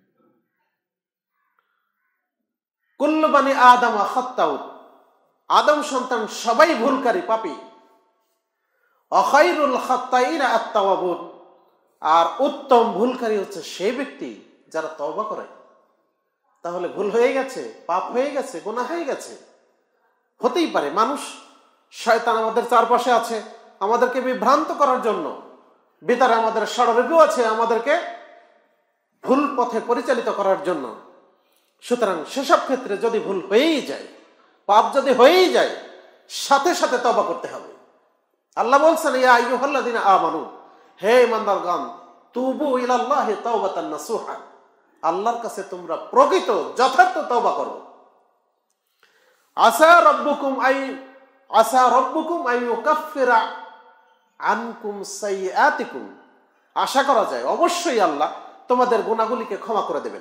কুল্লু বানি আদম খাত্তাউন, আদম সন্তান সবাই ভুলকারী পাপী। অখাইরুল খাত্তাইনা আত-তাওয়াবুন, আর উত্তম ভুলকারী হচ্ছে সেই ব্যক্তি যারা তওবা করে। তাহলে ভুল হয়ে গেছে, পাপ হয়ে গেছে, গুনাহ হয়ে গেছে, হতেই পারে। মানুষ, শয়তান আমাদের চারপাশে আছে আমাদেরকে বিভ্রান্ত করার জন্য, ভিতরে আমাদের ষড়রিপু আছে আমাদেরকে ভুল পথে পরিচালিত করার জন্য। সুতরাং সেসব ক্ষেত্রে যদি ভুল হয়েই যায়, পাপ যদি হয়েই যায়, সাথে সাথে তওবা করতে হবে। আল্লাহ বলছেন, ইয়া আইয়ুহাল্লাযীনা আমানু, হে ঈমানদারগণ, তুবু ইলাল্লাহি তাওবাতান নাসুহা, আল্লাহর কাছে তোমরা প্রকৃত যথার্থ তওবা করো। আসা রব্বুকুম আই ইউকাফিরা আনকুম সাইয়্যাতিকুম, আশা করা যায় অবশ্যই আল্লাহ তোমাদের গুনাহগুলিকে ক্ষমা করে দেবেন।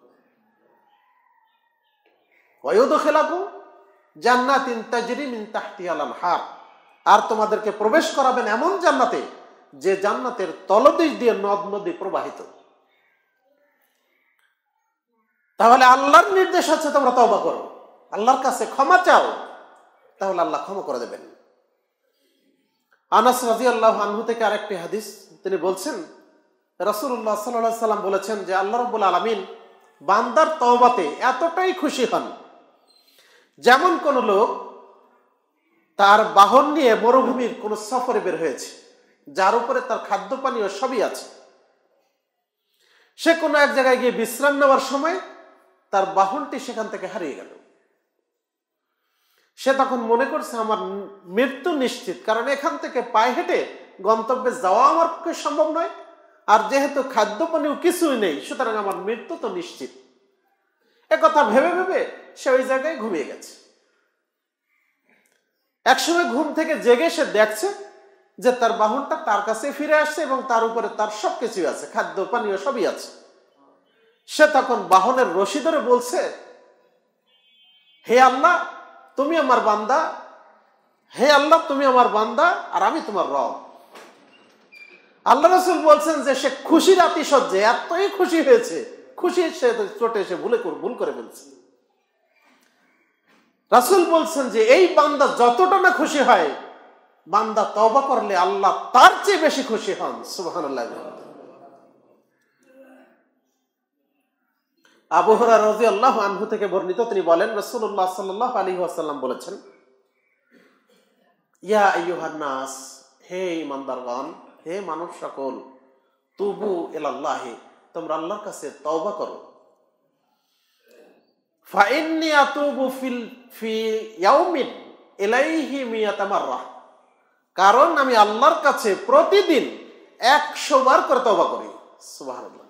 ওয়া ইউদখিলাকুম জান্নাতিন তাজরি মিন তাহতিহাল আনহার, আর তোমাদেরকে প্রবেশ করাবেন এমন জান্নাতে যে জান্নাতের তলদেশ দিয়ে নদ নদী প্রবাহিত। তাহলে আল্লাহর নির্দেশ হচ্ছে তোমরা তওবা করো, আল্লাহর কাছে ক্ষমা চাও, তাহলে আল্লাহ ক্ষমা করে দেবেন। আনাস রাদিয়াল্লাহু আনহু থেকে আরেকটি হাদিস, তিনি বলছেন রাসূলুল্লাহ সাল্লাল্লাহু আলাইহি সাল্লাম বলেছেন যে আল্লাহ রাব্বুল আলামিন বান্দার তওবাতে এতটাই খুশি হন, যেমন কোন লোক তার বাহন নিয়ে মরুভূমির কোন সফরে বের হয়েছে, যার উপরে তার খাদ্য পানীয় সবই আছে। সে কোনো এক জায়গায় গিয়ে বিশ্রাম নেওয়ার সময় তার বাহনটি সেখান থেকে হারিয়ে গেল। সে তখন মনে করছে আমার মৃত্যু নিশ্চিত, কারণ এখান থেকে পায়ে হেঁটে গন্তব্যে যাওয়া আমার পক্ষে সম্ভব নয়, আর যেহেতু খাদ্য পানীয় কিছুই নেই, সুতরাং আমার মৃত্যু তো নিশ্চিত। একথা ভেবে ভেবে সে ওই জায়গায় ঘুমিয়ে গেছে। একসময় ঘুম থেকে জেগে সে দেখছে যে তার বাহনটা তার কাছে ফিরে আসছে এবং তার উপরে তার সবকিছু আছে, খাদ্য পানীয় সবই আছে। সে তখন বাহনের রশি ধরে বলছে, হে আল্লাহ তুমি আমার বান্দা, হে আল্লাহ তুমি আমার বান্দা আর আমি তোমার রব। আল্লাহ রাসূল বলছেন যে সে খুশির আতিশয্যে এতই খুশি হয়েছে, খুশি সে চোটে সে ভুল করে ফেলছে। রাসূল বলছেন যে এই বান্দা যতটা না খুশি হয়, বান্দা তওবা করলে আল্লাহ তার চেয়ে বেশি খুশি হন। সুবহানাল্লাহ। আবু হুরায়রা রাদিয়াল্লাহু আনহু থেকে বর্ণিত, তিনি বলেন রাসূলুল্লাহ সাল্লাল্লাহু আলাইহি ওয়াসাল্লাম বলেছেন, ইয়া আইয়ুহান নাস, হে ঈমানদারগণ, হে মানুষ সকল, তুবু ইলাল্লাহি, তোমরা আল্লাহর কাছে তওবা করো। ফা ইন্নী আতুবু ফি ইয়াউমিন ইলাইহি মিয়াতা মাররা, কারণ আমি আল্লাহর কাছে প্রতিদিন 100 বার করে তওবা করি। সুবহানাল্লাহ।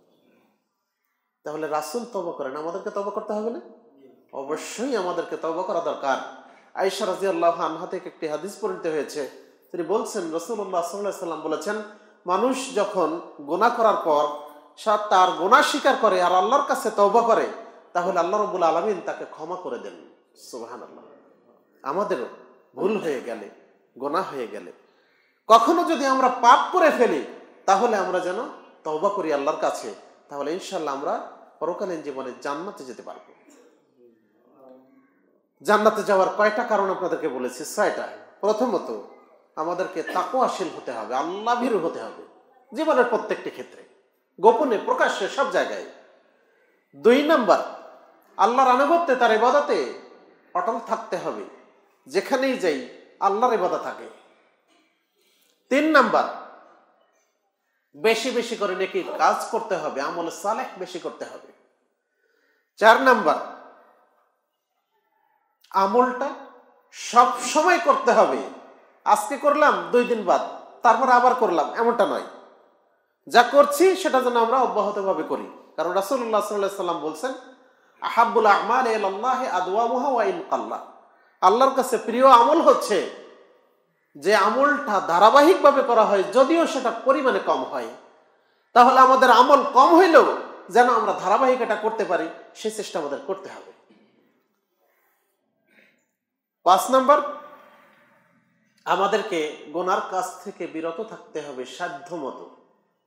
তাহলে রাসূল তওবা করেন, আমাদেরকে তওবা করতে হবে না? অবশ্যই আমাদেরকে তওবা করা দরকার। আয়েশা রাদিয়াল্লাহু আনহা থেকে একটি হাদিস বর্ণিত হয়েছে, তিনি বলছেন রাসূলুল্লাহ সাল্লাল্লাহু আলাইহি ওয়াসাল্লাম বলেছেন, মানুষ যখন গুনাহ করার পর সে তার গুনাহ স্বীকার করে আর আল্লাহর কাছে তওবা করে, তাহলে আল্লাহ রাব্বুল আলামিন তাকে ক্ষমা করে দেন। সুবহানাল্লাহ। আমাদেরও ভুল হয়ে গেলে, গুনাহ হয়ে গেলে, কখনো যদি আমরা পাপ করে ফেলি, তাহলে আমরা যেন তওবা করি আল্লাহর কাছে, তাহলে ইনশাআল্লাহ আমরা পরকালীন জীবনে জান্নাতে যেতে পারবো। জান্নাতে যাওয়ার কয়টা কারণ আপনাদেরকে বলেছি, 6টা। প্রথমত, আমাদেরকে তাকওয়াশীল হতে হবে, আল্লাহ ভীরু হতে হবে জীবনের প্রত্যেকটি ক্ষেত্রে, গোপনে প্রকাশ্যে সব জায়গায়। 2 নাম্বার, আল্লাহর আনুগত্যে তার ইবাদতে অটল থাকতে হবে, যেখানেই যাই আল্লাহর ইবাদত থাকে। 3 নাম্বার, বেশি বেশি করে নেকির কাজ করতে হবে, আমল সালেহ বেশি করতে হবে। 4 নাম্বার, আমলটা সব সময় করতে হবে, আজকে করলাম 2 দিন বাদ, তারপর আবার করলাম, এমনটা নয়। যা করছি সেটা যেন আমরা অব্যাহতভাবে করি, কারণ রাসূলুল্লাহ সাল্লাল্লাহু আলাইহি ওয়াসাল্লাম বলছেন, আহাব্বুল আমালি ইলাল্লাহি আদওয়ামুহা ওয়া ইন কাল্লা, আল্লাহর কাছে প্রিয় আমল হচ্ছে যে আমলটা ধারাবাহিকভাবে করা হয়, যদিও সেটা পরিমাণে কম হয়। তাহলে আমাদের আমল কম হইলেও যেন আমরা ধারাবাহিক এটা করতে পারি, সেই চেষ্টা আমাদের করতে হবে। 5 নাম্বার, আমাদেরকে গুনার কাজ থেকে বিরত থাকতে হবে, সাধ্য মতো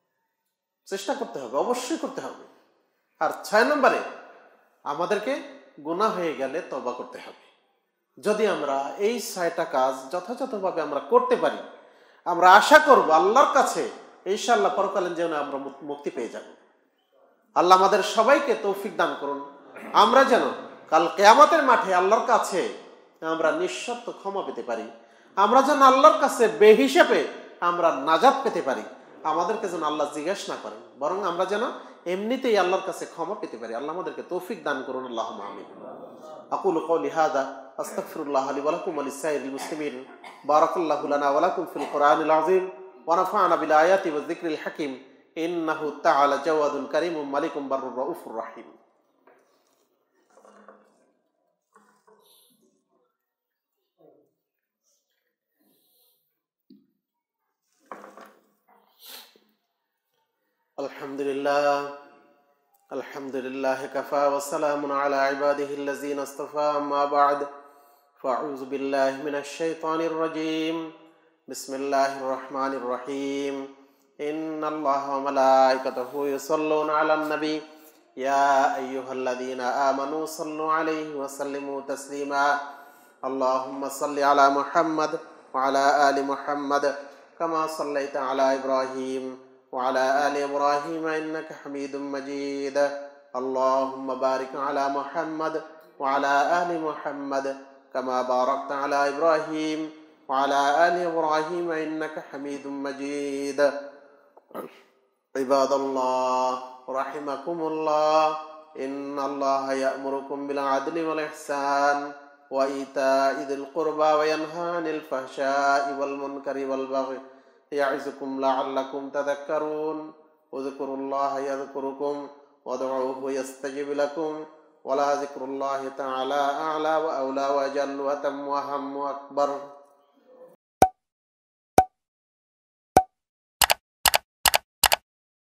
চেষ্টা করতে হবে, অবশ্যই করতে হবে। আর 6 নম্বরে, আমাদেরকে গুনাহ হয়ে গেলে তওবা করতে হবে। যদি আমরা এই 6টা কাজ যথাযথভাবে আমরা করতে পারি, আমরা আশা করব আল্লাহর কাছে ইনশাআল্লাহ পরকালীন জীবনে আমরা মুক্তি পেয়ে যাব। আল্লাহ আমাদের সবাইকে তৌফিক দান করুন, আমরা যেন কাল কিয়ামতের মাঠে আল্লাহর কাছে আমরা নিঃশর্ত ক্ষমা পেতে পারি, আমরা যেন আল্লাহর কাছে বেহিসাবে আমরা নাজাত পেতে পারি, আমাদেরকে যেন আল্লাহ জিজ্ঞেস না করেন, বরং আমরা যেন এমনিতেই আল্লাহর কাছে ক্ষমা পেতে পারি। আল্লাহ আমাদেরকে তৌফিক দান করুন। আল্লাহুম্মা আমিন। আকুলু কওলি হাযা আস্তাগফিরুল্লাহ লি ওয়া লাকুম ওয়া লিসাইরিল মুসলিমিন। বারাকাল্লাহু লানা ওয়া লাকুম ফিল কুরআনিল আযীম ওয়া নাফা'না বিল আয়াতি ওয়াজ যিকরিল হাকীম। ইন্নাহু তাআলা জাওয়াদুন কারীমুন মালিকুম বাররুর রাউফুর রাহিম। আলহামদুলিল্লাহ আলহামদুলিল্লাহ কাফা ওয়া সালামুন আলা ইবাদিহিল্লাযীনা ইসতাফা, আম্মা বা'দ। ফাআউযু বিল্লাহি মিনাশ শাইতানির রাজীম। বিসমিল্লাহির রহমানির রহিম। ইন্নাল্লাহা ওয়া মালাইকাতাহু ইউসাল্লুনা আলান নবী ইয়া আইয়ুহাল্লাযীনা আমানু সাল্লু আলাইহি ওয়া সাল্লিমু তাসলিমা। আল্লাহুম্মা সাল্লি আলা মুহাম্মাদ ওয়া আলা আলি মুহাম্মাদ কামা সাল্লাইতা আলা ইব্রাহিম وعلى آل إبراهيم إنك حميد مجيد. اللهم بارك على محمد وعلى آل محمد كما باركت على إبراهيم وعلى آل إبراهيم إنك حميد مجيد. عباد الله رحمكم الله، إن الله يأمركم بالعدل والإحسان وإيتاء ذي القربى وينهى عن الفحشاء والمنكر والبغي يعظكم لعلكم تذكرون. اذكروا الله يذكركم وادعوه يستجب لكم ولذكر الله تعالى أعلى وأولى وأجل وأتم وأهم وأكبر.